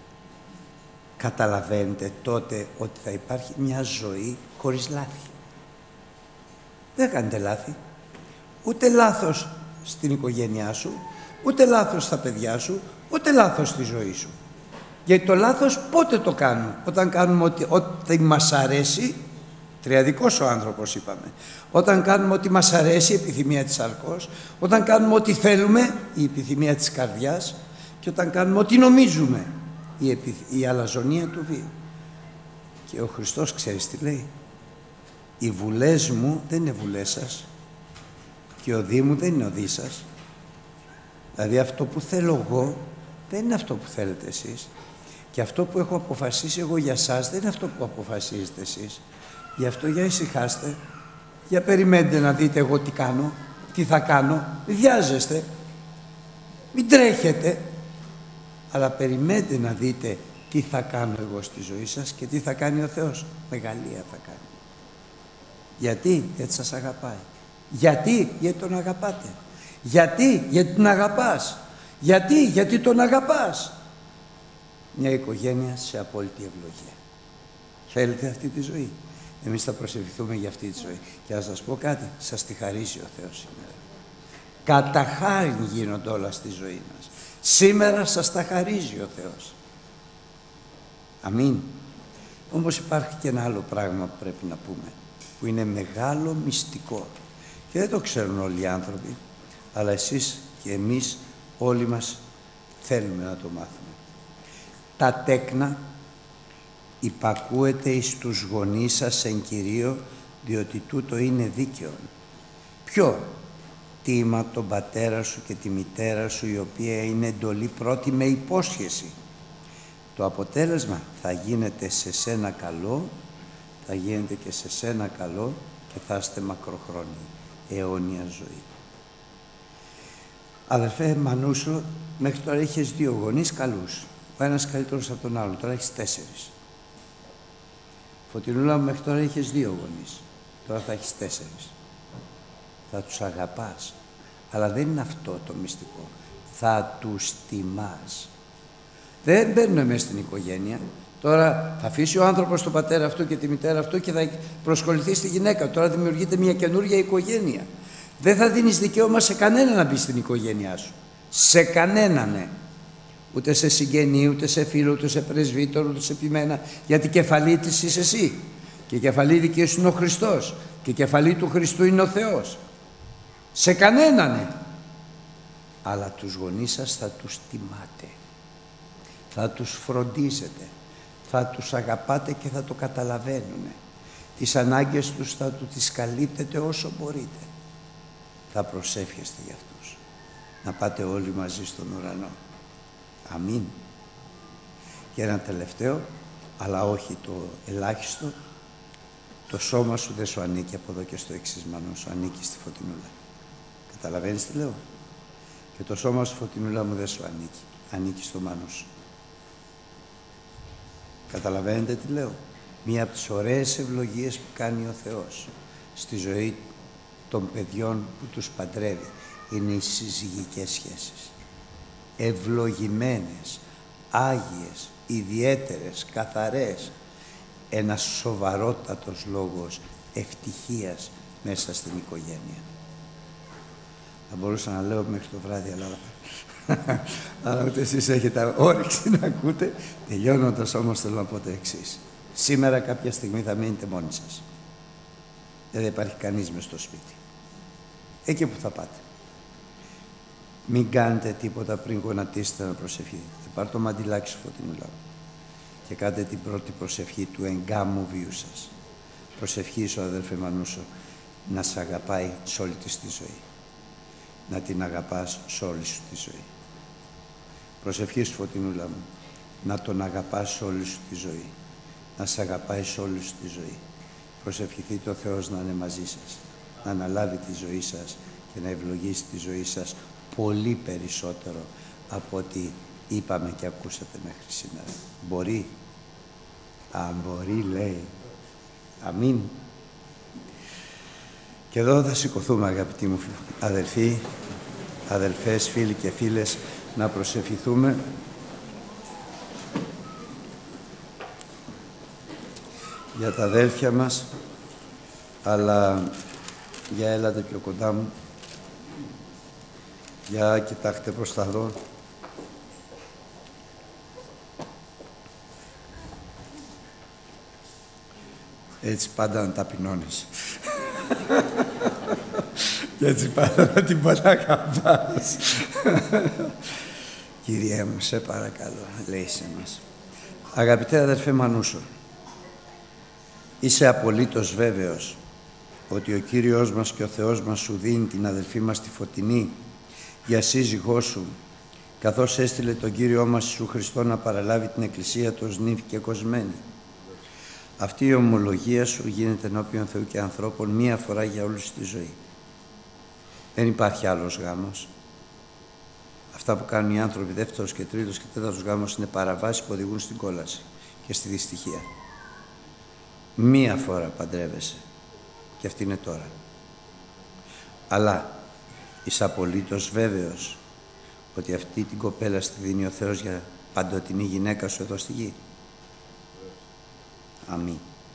Καταλαβαίνετε τότε ότι θα υπάρχει μια ζωή χωρίς λάθη. Δεν κάνετε λάθη. Ούτε λάθος στην οικογένειά σου, ούτε λάθος στα παιδιά σου, ούτε λάθος στη ζωή σου. Γιατί το λάθος πότε το κάνουμε? Όταν κάνουμε ότι, ό,τι μας αρέσει, τριαδικός ο άνθρωπος είπαμε, όταν κάνουμε ότι μας αρέσει η επιθυμία της σαρκός, όταν κάνουμε ό,τι θέλουμε η επιθυμία της καρδιάς και όταν κάνουμε ό,τι νομίζουμε η, επιθ... η αλαζονία του βίου. Και ο Χριστός ξέρεις τι λέει? Οι βουλές μου δεν είναι βουλές σας και ο δί μου δεν είναι ο δί σας. Δηλαδή αυτό που θέλω εγώ δεν είναι αυτό που θέλετε εσείς. Και αυτό που έχω αποφασίσει εγώ για σας δεν είναι αυτό που αποφασίζετε εσείς. Γι' αυτό για ησυχάστε, για περιμένετε να δείτε εγώ τι κάνω, τι θα κάνω. Μην βιάζεστε, μην τρέχετε, αλλά περιμένετε να δείτε τι θα κάνω εγώ στη ζωή σας και τι θα κάνει ο Θεός. Μεγαλεία θα κάνει. Γιατί? Γιατί σας αγαπάει. Γιατί? Γιατί τον αγαπάτε. Γιατί? Γιατί τον αγαπάς. Γιατί? Γιατί τον αγαπάς. Μια οικογένεια σε απόλυτη ευλογία. Θέλετε αυτή τη ζωή? Εμείς θα προσευχηθούμε για αυτή τη ζωή. Και να σας πω κάτι, σας τη χαρίζει ο Θεός σήμερα. Κατά χάριν γίνονται όλα στη ζωή μας. Σήμερα σας τα χαρίζει ο Θεός. Αμήν. Όμως υπάρχει και ένα άλλο πράγμα που πρέπει να πούμε, που είναι μεγάλο μυστικό. Και δεν το ξέρουν όλοι οι άνθρωποι, αλλά εσείς και εμείς όλοι μας θέλουμε να το μάθουμε. Τα τέκνα υπακούεται εις τους γονείς σας εν Κυρίω, διότι τούτο είναι δίκαιον. Ποιο? Τίμα τον πατέρα σου και τη μητέρα σου, η οποία είναι εντολή πρώτη με υπόσχεση. Το αποτέλεσμα θα γίνεται σε σένα καλό, θα γίνεται και σε σένα καλό και θα είστε μακροχρόνιοι, αιώνια ζωή. Αδερφέ Μανούσο, μέχρι τώρα είχες δύο γονείς καλούς. Ο ένας καλύτερος από τον άλλο, τώρα έχεις τέσσερις. Φωτεινούλα μου, μέχρι τώρα είχες δύο γονείς, τώρα θα έχεις τέσσερις. Θα τους αγαπάς, αλλά δεν είναι αυτό το μυστικό. Θα τους τιμάς. Δεν μπαίνουν μέσα στην οικογένεια. Τώρα θα αφήσει ο άνθρωπος τον πατέρα αυτού και τη μητέρα αυτού και θα προσκοληθεί στη γυναίκα. Τώρα δημιουργείται μια καινούργια οικογένεια. Δεν θα δίνεις δικαίωμα σε κανένα να μπει στην οικογένειά σου. Σε κανέναν, ναι. Ούτε σε συγγενή, ούτε σε φίλο, ούτε σε πρεσβύτερο, ούτε σε ποιμένα. Γιατί κεφαλή της είσαι εσύ. Και η κεφαλή δική σου είναι ο Χριστός. Και η κεφαλή του Χριστού είναι ο Θεός. Σε κανέναν, ναι. Αλλά τους γονείς σας θα τους τιμάτε. Θα τους φροντίζετε. Θα τους αγαπάτε και θα το καταλαβαίνουν. Τις ανάγκες τους θα του τις καλύπτετε όσο μπορείτε. Θα προσεύχεστε για αυτούς. Να πάτε όλοι μαζί στον ουρανό. Αμήν. Και ένα τελευταίο, αλλά όχι το ελάχιστο, το σώμα σου δεν σου ανήκει από εδώ και στο εξής Μανώ, σου ανήκει στη Φωτεινούλα. Καταλαβαίνεις τι λέω? Και το σώμα σου, Φωτεινούλα μου, δεν σου ανήκει. Ανήκει στο Μανώ σου. Καταλαβαίνετε τι λέω? Μία από τις ωραίες ευλογίες που κάνει ο Θεός στη ζωή των παιδιών που τους παντρεύει είναι οι συζυγικές σχέσεις. Ευλογημένες, άγιες, ιδιαίτερες, καθαρές. Ένας σοβαρότατος λόγος ευτυχίας μέσα στην οικογένεια. Θα μπορούσα να λέω μέχρι το βράδυ, αλλά, αλλά ούτε εσείς έχετε όρεξη να ακούτε. Τελειώνοντας όμως θέλω να πω το εξής. Σήμερα κάποια στιγμή θα μείνετε μόνοι σας. Δεν υπάρχει κανείς μες στο σπίτι. Εκεί που θα πάτε. Μην κάνετε τίποτα πριν γονατίσετε να προσευχηθείτε. Πάρ' το μαντιλάκι σου, Φωτεινούλα, και κάντε την πρώτη προσευχή του εγκάμου βίου σας. Προσευχή σου, αδελφέ Μανούσο, να σε αγαπάει σε όλη της τη ζωή. Να την αγαπάς σε όλη σου τη ζωή. Προσευχή σου, Φωτεινούλα μου, να τον αγαπάς σε όλη σου τη ζωή. Να σε αγαπάει σε όλη σου τη ζωή. Προσευχηθείτε ο Θεός να είναι μαζί σας, να αναλάβει τη ζωή σας και να ευλογήσει τη ζωή σας πολύ περισσότερο από ό,τι είπαμε και ακούσατε μέχρι σήμερα. Μπορεί. Αν μπορεί, λέει. Αμήν. Και εδώ θα σηκωθούμε, αγαπητοί μου αδελφοί, αδελφές, φίλοι και φίλες, να προσευχηθούμε. Για τα αδέλφια μας, αλλά για έλατε πιο κοντά μου. Για κοιτάξτε προς τα δω. Έτσι πάντα να ταπεινώνεις. Και έτσι πάντα να την παρακαμπάς. Κύριε μου, σε παρακαλώ, λέει σε μας. Αγαπητέ αδερφέ Μανούσο, είσαι απολύτως βέβαιος ότι ο Κύριος μας και ο Θεός μας σου δίνει την αδελφή μας τη Φωτεινή για σύζυγό σου, καθώς έστειλε τον Κύριό μας Ιησού Χριστό να παραλάβει την Εκκλησία του ως νύμφη και κοσμένη. Αυτή η ομολογία σου γίνεται ενώπιον Θεού και ανθρώπων μία φορά για όλη τη ζωή. Δεν υπάρχει άλλος γάμος. Αυτά που κάνουν οι άνθρωποι δεύτερος και τρίτος και τέταρτος γάμος είναι παραβάσεις που οδηγούν στην κόλαση και στη δυστυχία. Μία φορά παντρεύεσαι και αυτή είναι τώρα. Αλλά είσαι απολύτως βέβαιος ότι αυτή την κοπέλα στη δίνει ο Θεός για παντοτινή γυναίκα σου εδώ στη γη. Αμήν.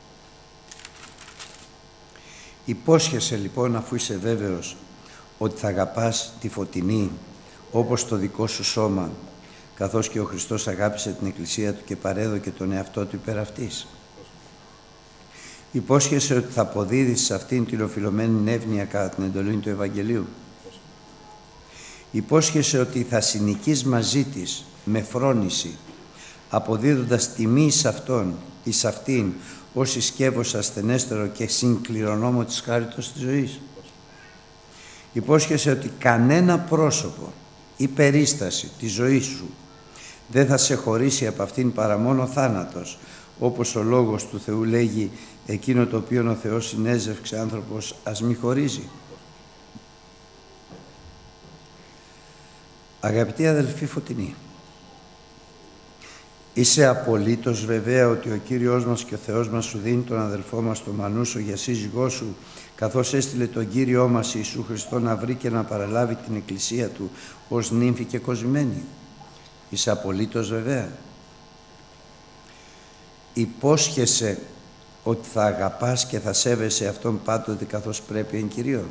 Υπόσχεσαι λοιπόν, αφού είσαι βέβαιος ότι θα αγαπάς τη Φωτεινή όπως το δικό σου σώμα, καθώς και ο Χριστός αγάπησε την Εκκλησία Του και παρέδωκε τον εαυτό Του υπέρ αυτής. Υπόσχεσαι ότι θα αποδίδεις σε αυτήν την οφειλωμένη εύνοια κατά την εντολή του Ευαγγελίου. Υπόσχεσαι ότι θα συνοικείς μαζί της με φρόνηση, αποδίδοντας τιμή εις αυτόν, εις αυτήν, ως ισκεύος ασθενέστερο και συγκληρονόμο της χάριτος της ζωής. Υπόσχεσαι ότι κανένα πρόσωπο ή περίσταση της ζωής σου δεν θα σε χωρίσει από αυτήν παρά μόνο θάνατος, όπως ο Λόγος του Θεού λέγει, εκείνο το οποίο ο Θεός συνέζευξε άνθρωπος ας μη χωρίζει. Αγαπητοί αδελφοί Φωτεινοί, είσαι απολύτως βεβαία ότι ο Κύριος μας και ο Θεός μας σου δίνει τον αδελφό μας τον Μανούσο για σύζυγό σου, καθώς έστειλε τον Κύριό μας Ιησού Χριστό να βρει και να παραλάβει την Εκκλησία Του ως νύμφη και κοσμένη. Είσαι απολύτως βεβαία. Υπόσχεσαι ότι θα αγαπάς και θα σέβεσαι Αυτόν πάντοτε καθώς πρέπει εν Κυρίω.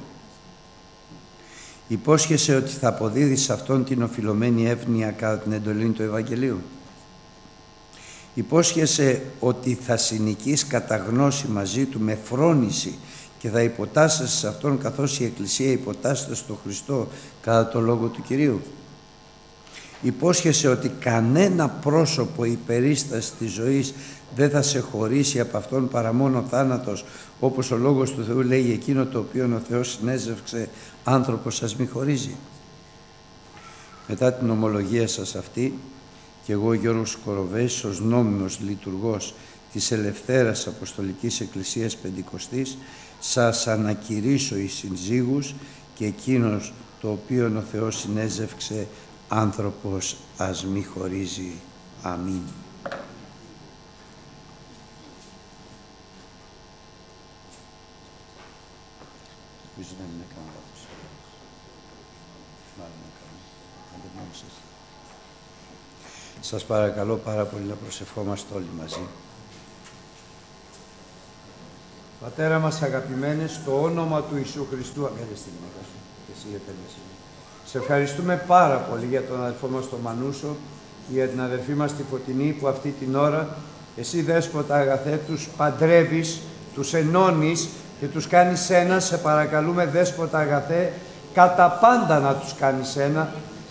Υπόσχεσαι ότι θα αποδίδεις σε Αυτόν την οφειλωμένη εύνοια κατά την εντολή του Ευαγγελίου. Υπόσχεσαι ότι θα συνοικείς κατά γνώση μαζί Του με φρόνηση και θα υποτάσσεσαι σε Αυτόν καθώς η Εκκλησία υποτάσσεται στο Χριστό κατά το Λόγο του Κυρίου. Υπόσχεσαι ότι κανένα πρόσωπο ή περίσταση της ζωής δεν θα σε χωρίσει από Αυτόν παρά μόνο θάνατος, όπως ο Λόγος του Θεού λέει, εκείνο το οποίο ο Θεός συνέζευξε άνθρωπος ας μη χωρίζει. Μετά την ομολογία σας αυτή, και εγώ Γιώργος Κοροβέσης ως νόμιμος λειτουργός της Ελευθέρας Αποστολικής Εκκλησίας Πεντηκοστής σας ανακηρύσω εις συνζύγους και εκείνος το οποίο ο Θεός συνέζευξε άνθρωπος ας μη χωρίζει. Αμήν. Ελπίζω να μην έκανα λάθος. Μάλλον έκανα. Αντιμόνησες. Σας παρακαλώ πάρα πολύ να προσευχόμαστε όλοι μαζί. Πατέρα μας αγαπημένε, στο όνομα του Ιησού Χριστού, αγκαλιάσαι τη γυναίκα σου, και εσύ επέλεξε. Σε ευχαριστούμε πάρα πολύ για τον αδελφό μας τον Μανούσο, για την αδελφή μας τη Φωτεινή, που αυτή την ώρα εσύ, Δέσποτα αγαθέ, τους παντρεύεις, τους ενώνεις και τους κάνεις ένα. Σε παρακαλούμε, Δέσποτα αγαθέ, κατά πάντα να τους κάνεις ένα,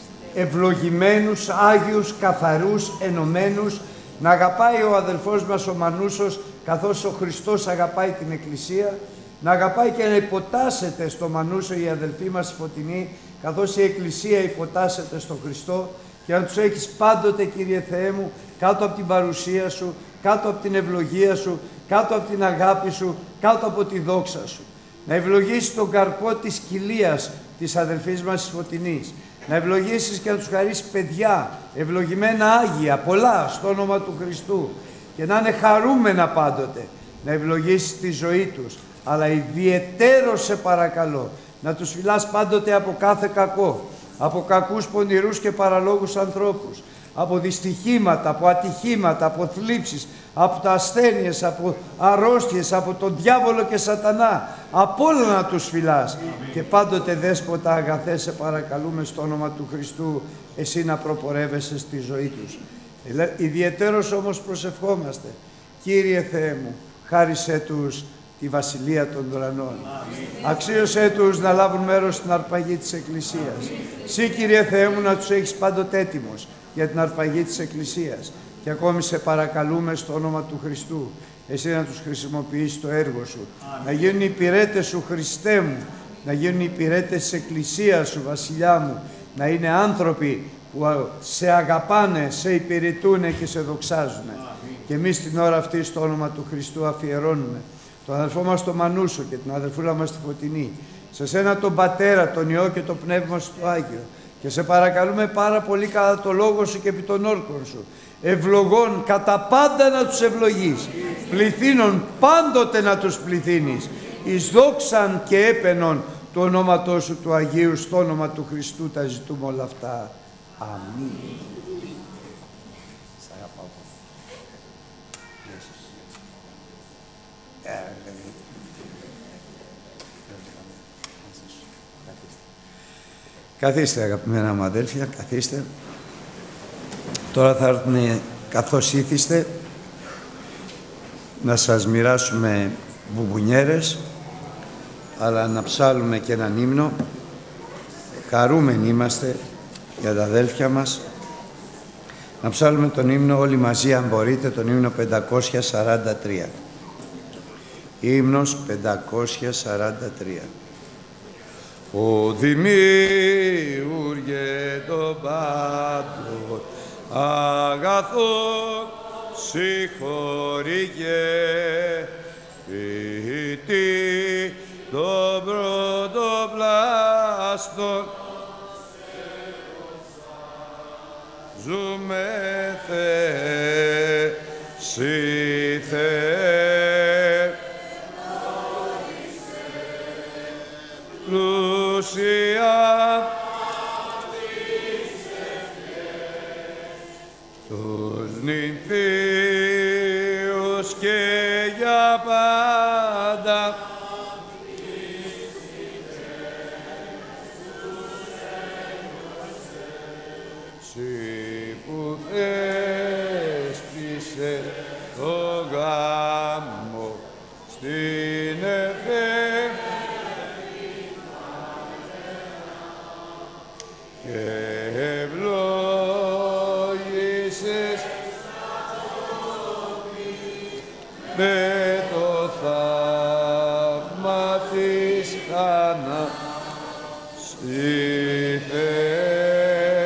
ευλογημένους, άγιους, καθαρούς, ενωμένους, να αγαπάει ο αδελφός μας ο Μανούσος, καθώς ο Χριστός αγαπάει την Εκκλησία, να αγαπάει και να υποτάσσεται στο Μανούσο η αδελφή μας η Φωτεινή, καθώς η Εκκλησία υποτάσσεται στο Χριστό, και να τους έχεις πάντοτε, Κύριε Θεέ μου, κάτω από την παρουσία Σου, κάτω από την ευλογία Σου, κάτω από την αγάπη Σου, κάτω από τη δόξα Σου. Να ευλογήσεις τον καρπό της κοιλίας της αδελφής μας της Φωτεινής. Να ευλογήσεις και να τους χαρίσεις παιδιά, ευλογημένα Άγια, πολλά, στο όνομα του Χριστού. Και να είναι χαρούμενα πάντοτε. Να ευλογήσεις τη ζωή τους. Αλλά ιδιαιτέρως σε παρακαλώ, να τους φυλάς πάντοτε από κάθε κακό. Από κακούς, πονηρούς και παραλόγους ανθρώπους. Από δυστυχήματα, από ατυχήματα, από θλίψεις, από τα ασθένειες, από αρρώστιες, από τον διάβολο και σατανά. Από όλα να τους φυλάς. Και πάντοτε, Δέσποτα αγαθέ, σε παρακαλούμε στο όνομα του Χριστού, εσύ να προπορεύεσαι στη ζωή τους. Ιδιαιτέρως όμως προσευχόμαστε. Κύριε Θεέ μου, χάρισέ τους τη Βασιλεία των Ουρανών. Αξίωσέ τους να λάβουν μέρος στην αρπαγή της Εκκλησίας. Συ, Κύριε Θεέ μου, να τους έχεις πάντοτε έτοιμος για την αρπαγή της Εκκλησίας. Και ακόμη σε παρακαλούμε στο όνομα του Χριστού, εσύ να τους χρησιμοποιήσεις το έργο Σου. Αμήν. Να γίνουν οι υπηρέτες Σου, Χριστέ μου, να γίνουν οι υπηρέτες της Εκκλησίας Σου, Βασιλιά μου, να είναι άνθρωποι που σε αγαπάνε, σε υπηρετούνε και σε δοξάζουν. Και εμείς την ώρα αυτή στο όνομα του Χριστού αφιερώνουμε τον αδελφό μας τον Μανούσο και την αδελφούλα μας τη Φωτεινή, σε σένα τον Πατέρα, τον Υιό και το Πνεύμα Σου το Άγιο. Και σε παρακαλούμε πάρα πολύ κατά το Λόγο Σου και επί των όρκων Σου, ευλογών κατά πάντα να τους ευλογείς, πληθύνων πάντοτε να τους πληθύνεις, εις δόξαν και έπαινον του ονόματός Σου του Αγίου, στο όνομα του Χριστού τα ζητούμε όλα αυτά. Αμήν. Σ' αγαπάω. Καθίστε, αγαπημένα μου αδέλφια, καθίστε. Τώρα θα έρθουν, καθώς ήθιστε, να σας μοιράσουμε μπουμπουνιέρες, αλλά να ψάλουμε και έναν ύμνο. Χαρούμενοι είμαστε για τα αδέλφια μας. Να ψάλουμε τον ύμνο όλοι μαζί, αν μπορείτε, τον ύμνο πεντακόσια σαράντα τρία. Ύμνος πεντακόσια σαράντα τρία. Ο δημιούργε των πάντων αγαθών συγχωρείγε ποιητή των πρωτοπλάστων ζούμε Θεέ, Συ Θεέ πλούσια τους νυμφίους και για πάντα Συ που θέσπισε το γάμο στην ευχή και ευλόγησες με το θαύμα της Χάννα Συ Θεέ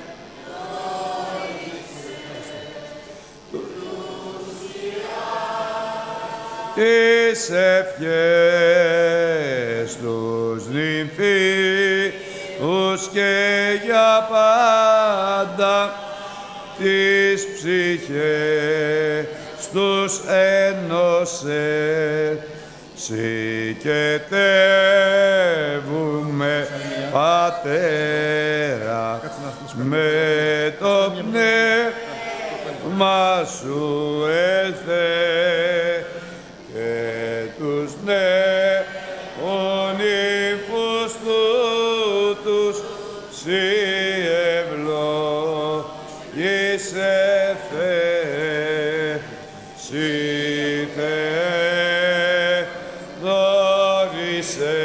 τις ευχές τους νυμφίους και για πάντα τις ψυχές τους ένωσε Συ και Θεέ Πατέρα, με το πνεύμα σου έλθε και τους νέων ύφους τούτους σοι ευλόγησε Θεέ, σοι Θεέ δόρισε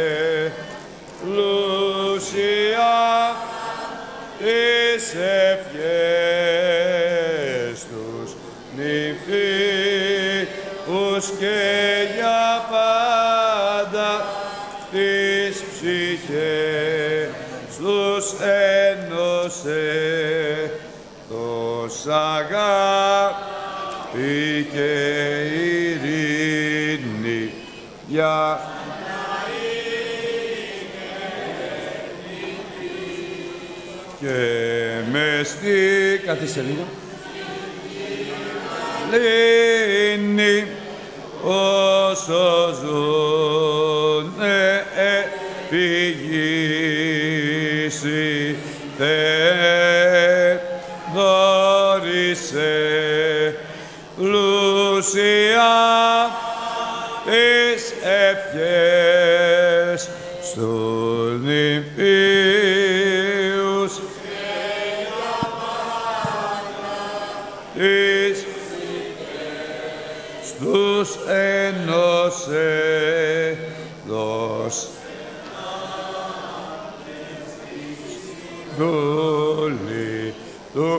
πλούσια τις ευχές τους νηφίους και για πάντα τις ψυχές τους ένωσε τος αγάπη και ειρήνη για και μες στη κάθε σελίδα λύνει όσο ζουν επί γης η Θεέ δόρισε πλούσια τις ευχές στους νηφίους τις στους ένωσε δος δούλη του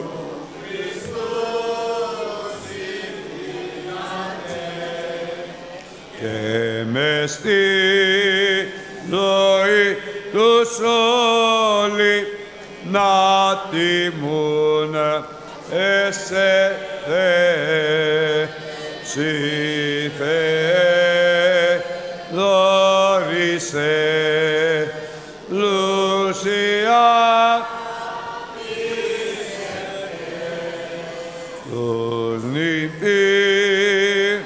και μες στη ζωή τους όλοι να τιμούν εσέ Θεέ, σοι Θεέ δόρισε πλούσια τους νηφίους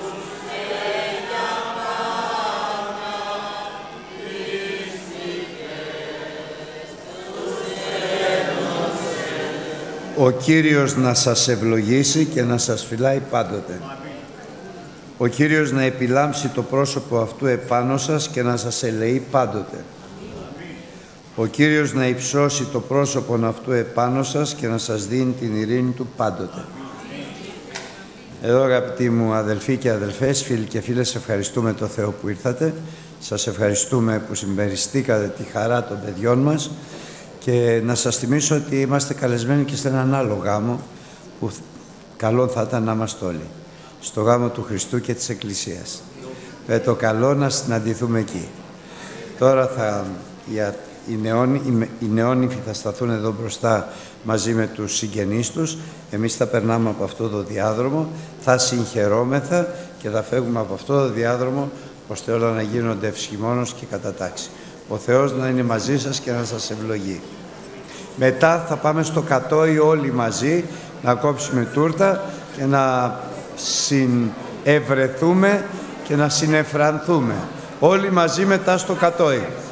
Ο Κύριος να σας ευλογήσει και να σας φυλάει πάντοτε. Ο Κύριος να επιλάμψει το πρόσωπο αυτού επάνω σας και να σας ελεεί πάντοτε. Ο Κύριος να υψώσει το πρόσωπο αυτού επάνω σας και να σας δίνει την ειρήνη Του πάντοτε. Εδώ, αγαπητοί μου αδελφοί και αδελφές, φίλοι και φίλες, ευχαριστούμε το Θεό που ήρθατε. Σας ευχαριστούμε που συμμεριστήκατε τη χαρά των παιδιών μας και να σας θυμίσω ότι είμαστε καλεσμένοι και σε έναν άλλο γάμο που καλό θα ήταν να είμαστε όλοι. Στο γάμο του Χριστού και της Εκκλησίας. Με το καλό να συναντηθούμε εκεί. Τώρα θα, για, οι, νεόνυ, οι, οι νεόνυφοι θα σταθούν εδώ μπροστά μαζί με τους συγγενείς τους. Εμείς θα περνάμε από αυτό το διάδρομο, θα συγχαιρόμεθα και θα φεύγουμε από αυτό το διάδρομο ώστε όλα να γίνονται ευσχημόνως και κατά τάξη. Ο Θεός να είναι μαζί σας και να σας ευλογεί. Μετά θα πάμε στο κατόι όλοι μαζί να κόψουμε τούρτα και να συνευρεθούμε και να συνεφρανθούμε. Όλοι μαζί μετά στο κατόι.